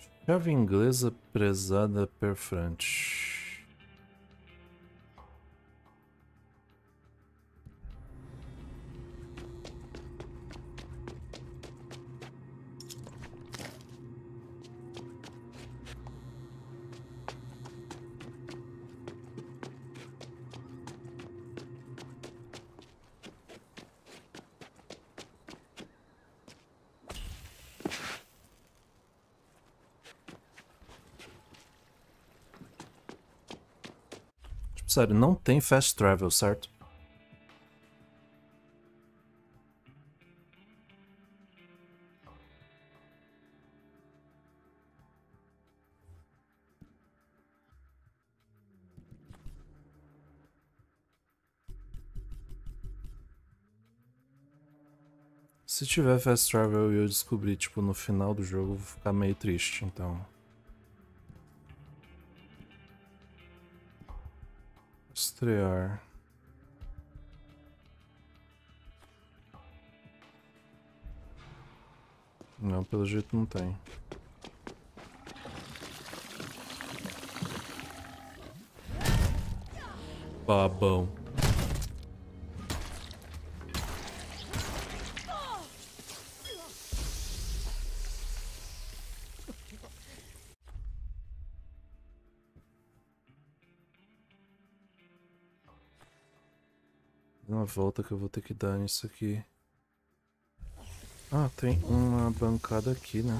Chave inglesa prezada perfrante. Sério, não tem fast travel, certo? Se tiver fast travel e eu descobrir, tipo, no final do jogo, eu vou ficar meio triste, então... Estrear. Não, pelo jeito não tem. Babão. Uma volta que eu vou ter que dar nisso aqui. Ah, tem uma bancada aqui, né?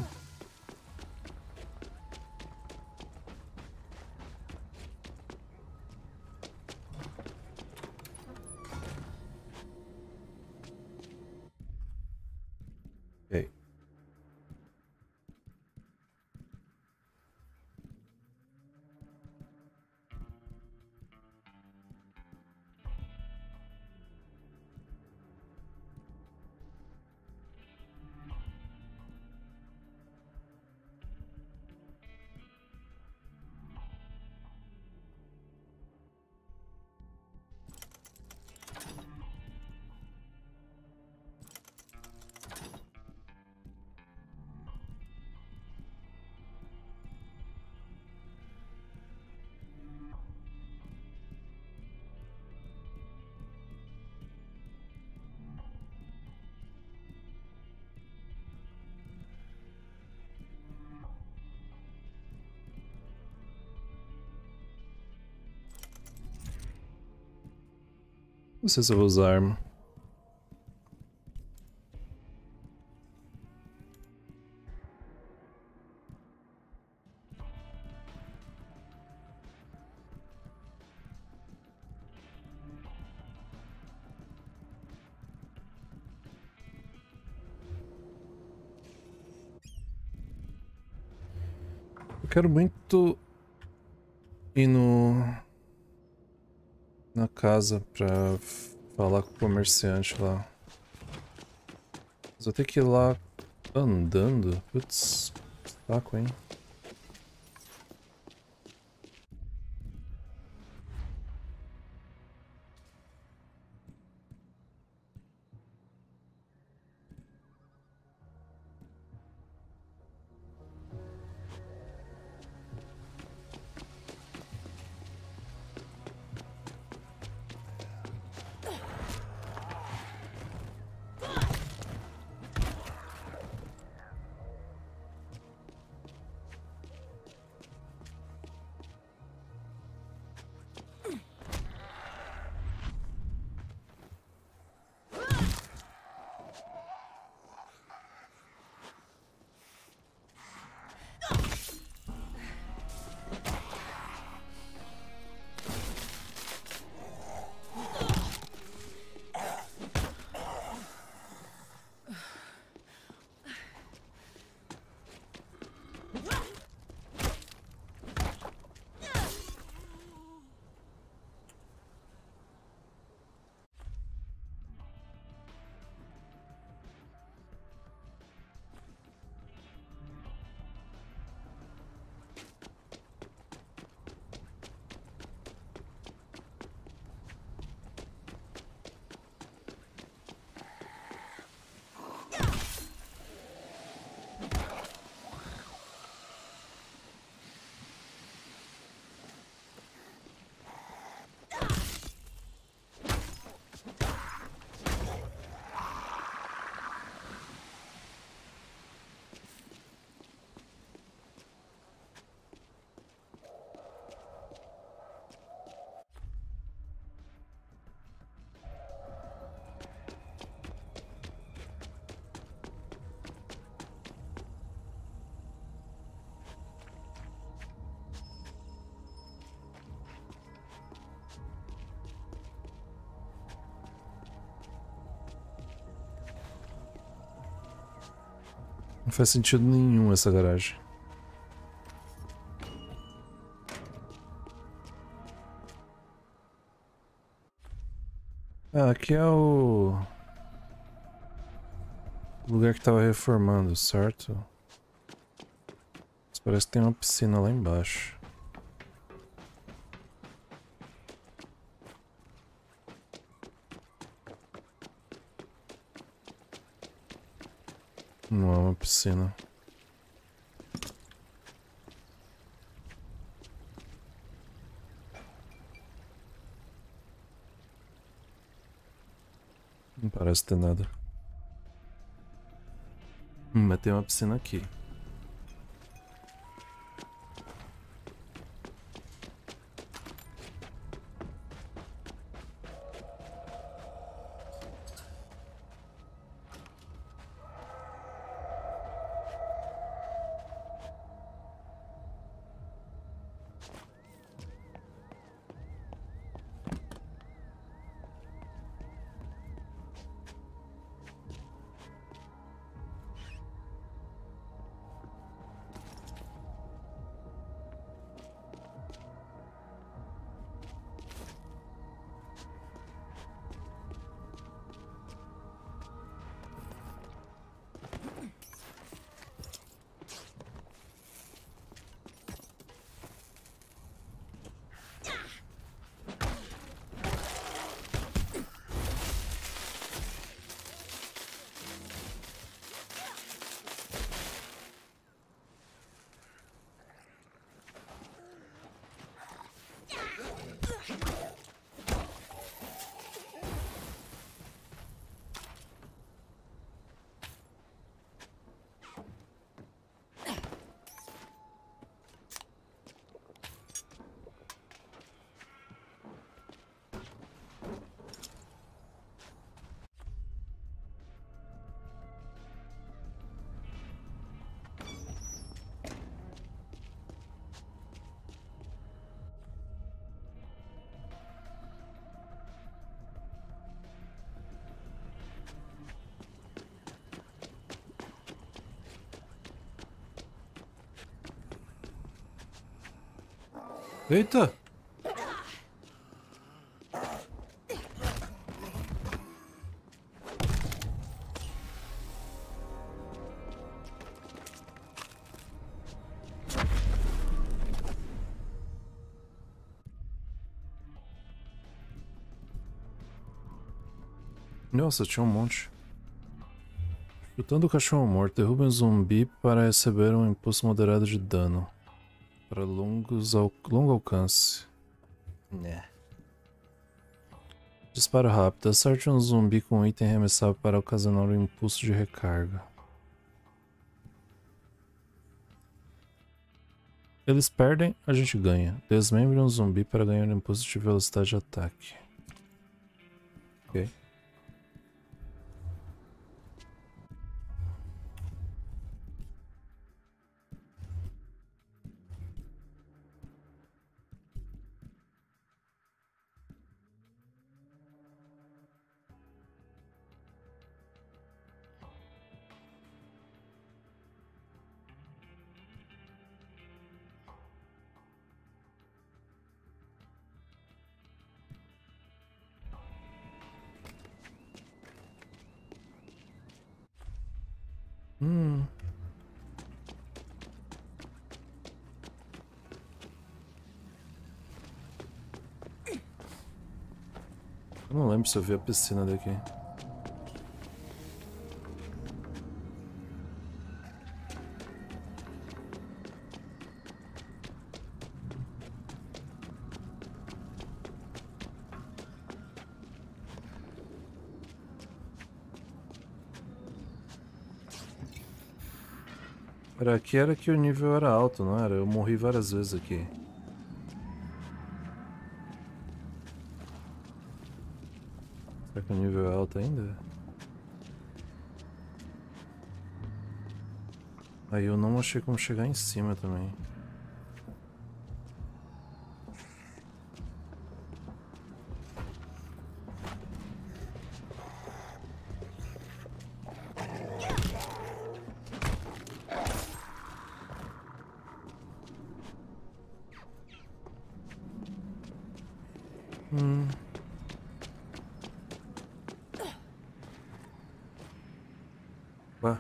Ok. Não sei se eu vou usar arma. Eu quero muito ir na casa pra falar com o comerciante lá. Mas eu tenho que ir lá andando. Putz, saco, hein? Não faz sentido nenhum essa garagem. Ah, aqui é o lugar que tava reformando, certo? Mas parece que tem uma piscina lá embaixo. Não é uma piscina. Não parece ter nada. Mas tem uma piscina aqui. Eita! Nossa, tinha um monte. Chutando o cachorro morto, derruba um zumbi para receber um impulso moderado de dano. Para longo alcance. Né. Disparo rápido. Acerte um zumbi com um item arremessável para ocasionar um impulso de recarga. Eles perdem, a gente ganha. Desmembre um zumbi para ganhar um impulso de velocidade de ataque. Ok. Eu não lembro se eu vi a piscina daqui. Aqui era que o nível era alto, não era? Eu morri várias vezes aqui. Será que o nível é alto ainda? Aí eu não achei como chegar em cima também. Ué.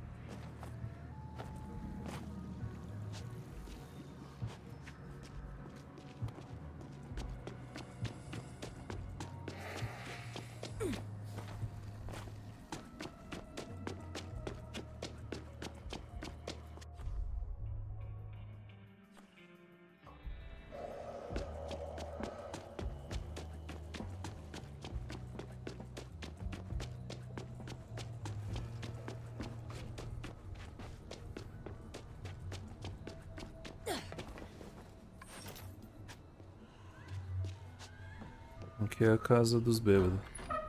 Aqui é a casa dos bêbados.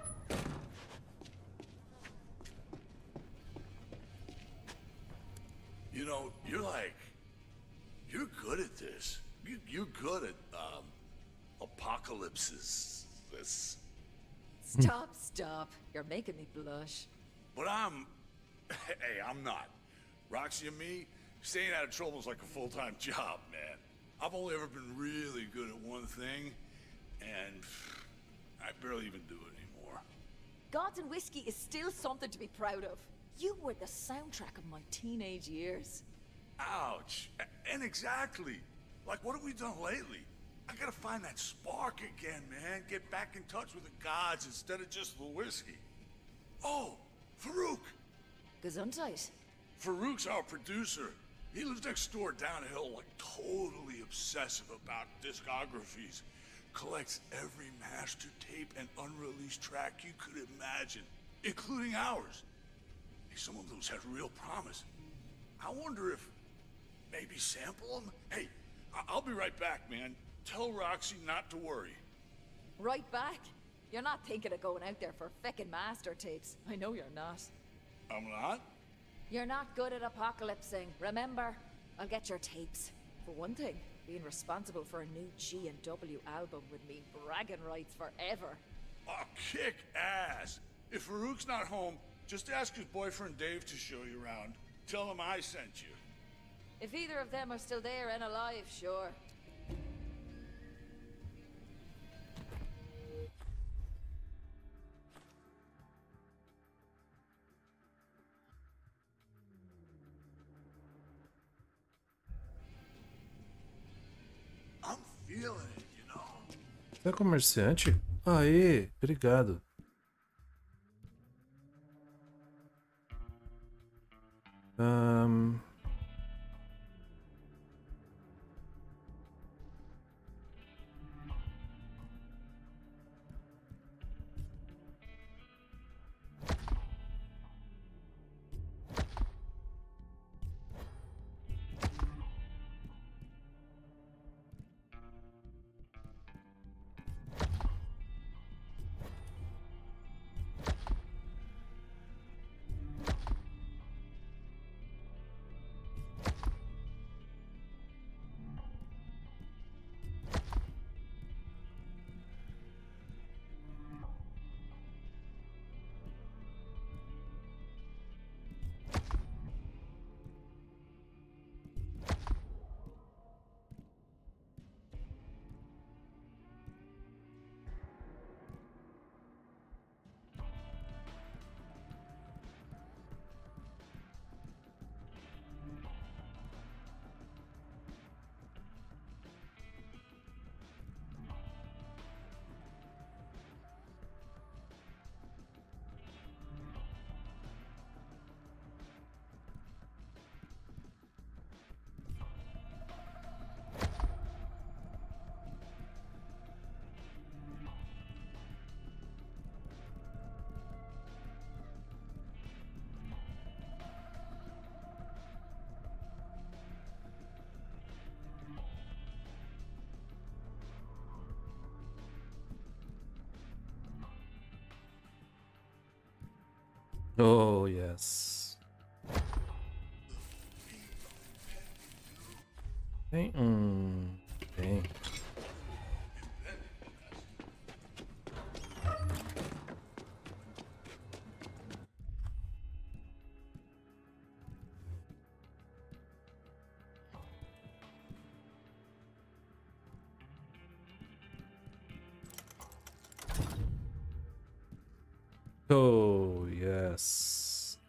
You know, you're good at this. You're good at, apocalypses. Stop. You're making me blush. But hey, I'm not. Roxy and me, staying out of trouble is like a full-time job, man. I've only ever been really good at one thing, and I barely even do it anymore. Gods and whiskey is still something to be proud of. You were the soundtrack of my teenage years. Ouch. And exactly. Like, what have we done lately? I gotta find that spark again, man. Get back in touch with the gods instead of just the whiskey. Oh, Farouk. Gesundheit. Farouk's our producer. He lives next door down the hill, like totally obsessive about discographies. Collects every master tape and unreleased track you could imagine, including ours. Hey, some of those had real promise. I wonder if maybe sample them? Hey, I'll be right back, man. Tell Roxy not to worry. Right back? You're not thinking of going out there for feckin' master tapes. I know you're not. I'm not? You're not good at apocalypsing, remember? I'll get your tapes. For one thing, being responsible for a new G&W album would mean bragging rights forever. Oh, kick ass. If Farouk's not home, just ask his boyfriend Dave to show you around. Tell him I sent you. If either of them are still there and alive, sure. I'm feeling it, you know. Você é comerciante? Aê, obrigado. Oh, yes. Tem tem. Oh, yes.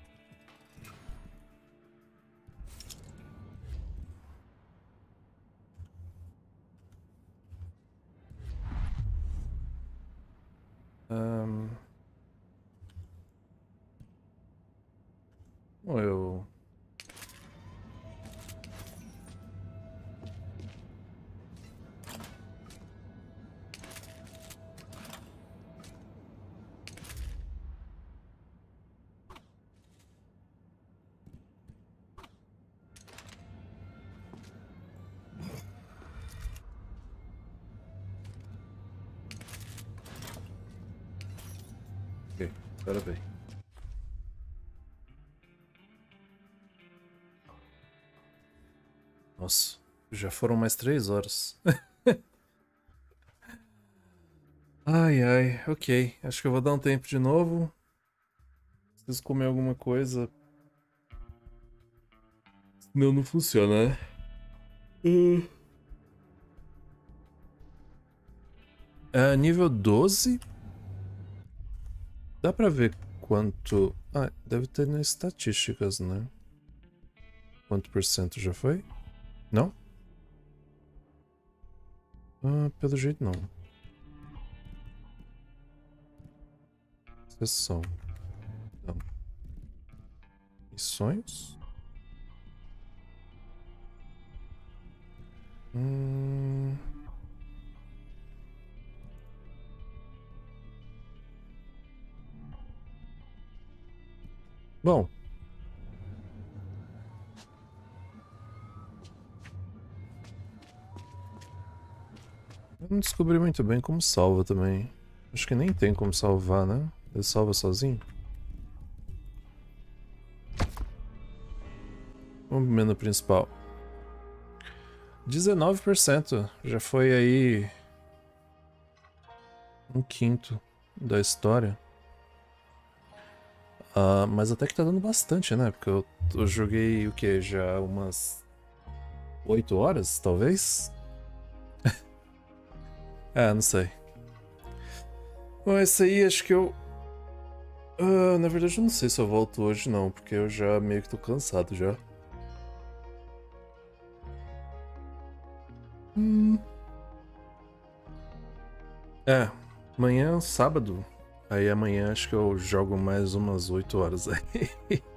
Eu... Ok, espera bem. Nossa, já foram mais 3 horas. Ai, ai, ok. Acho que eu vou dar um tempo de novo. Preciso comer alguma coisa. Senão não funciona, né? Nível 12. Dá pra ver quanto... Ah, deve ter nas estatísticas, né? Quanto por cento já foi? Não? Ah, pelo jeito não. Sessão. Não. Missões? Bom. Eu não descobri muito bem como salva também. Acho que nem tem como salvar, né? Ele salva sozinho. Vamos pro menu principal. 19%. Já foi aí... 1/5 da história. Mas até que tá dando bastante, né? Porque eu joguei o que? Já umas 8 horas, talvez? Não sei. Bom, esse aí acho que eu... na verdade eu não sei se eu volto hoje não, porque eu já meio que tô cansado já. Amanhã é sábado. Aí amanhã acho que eu jogo mais umas 8 horas aí.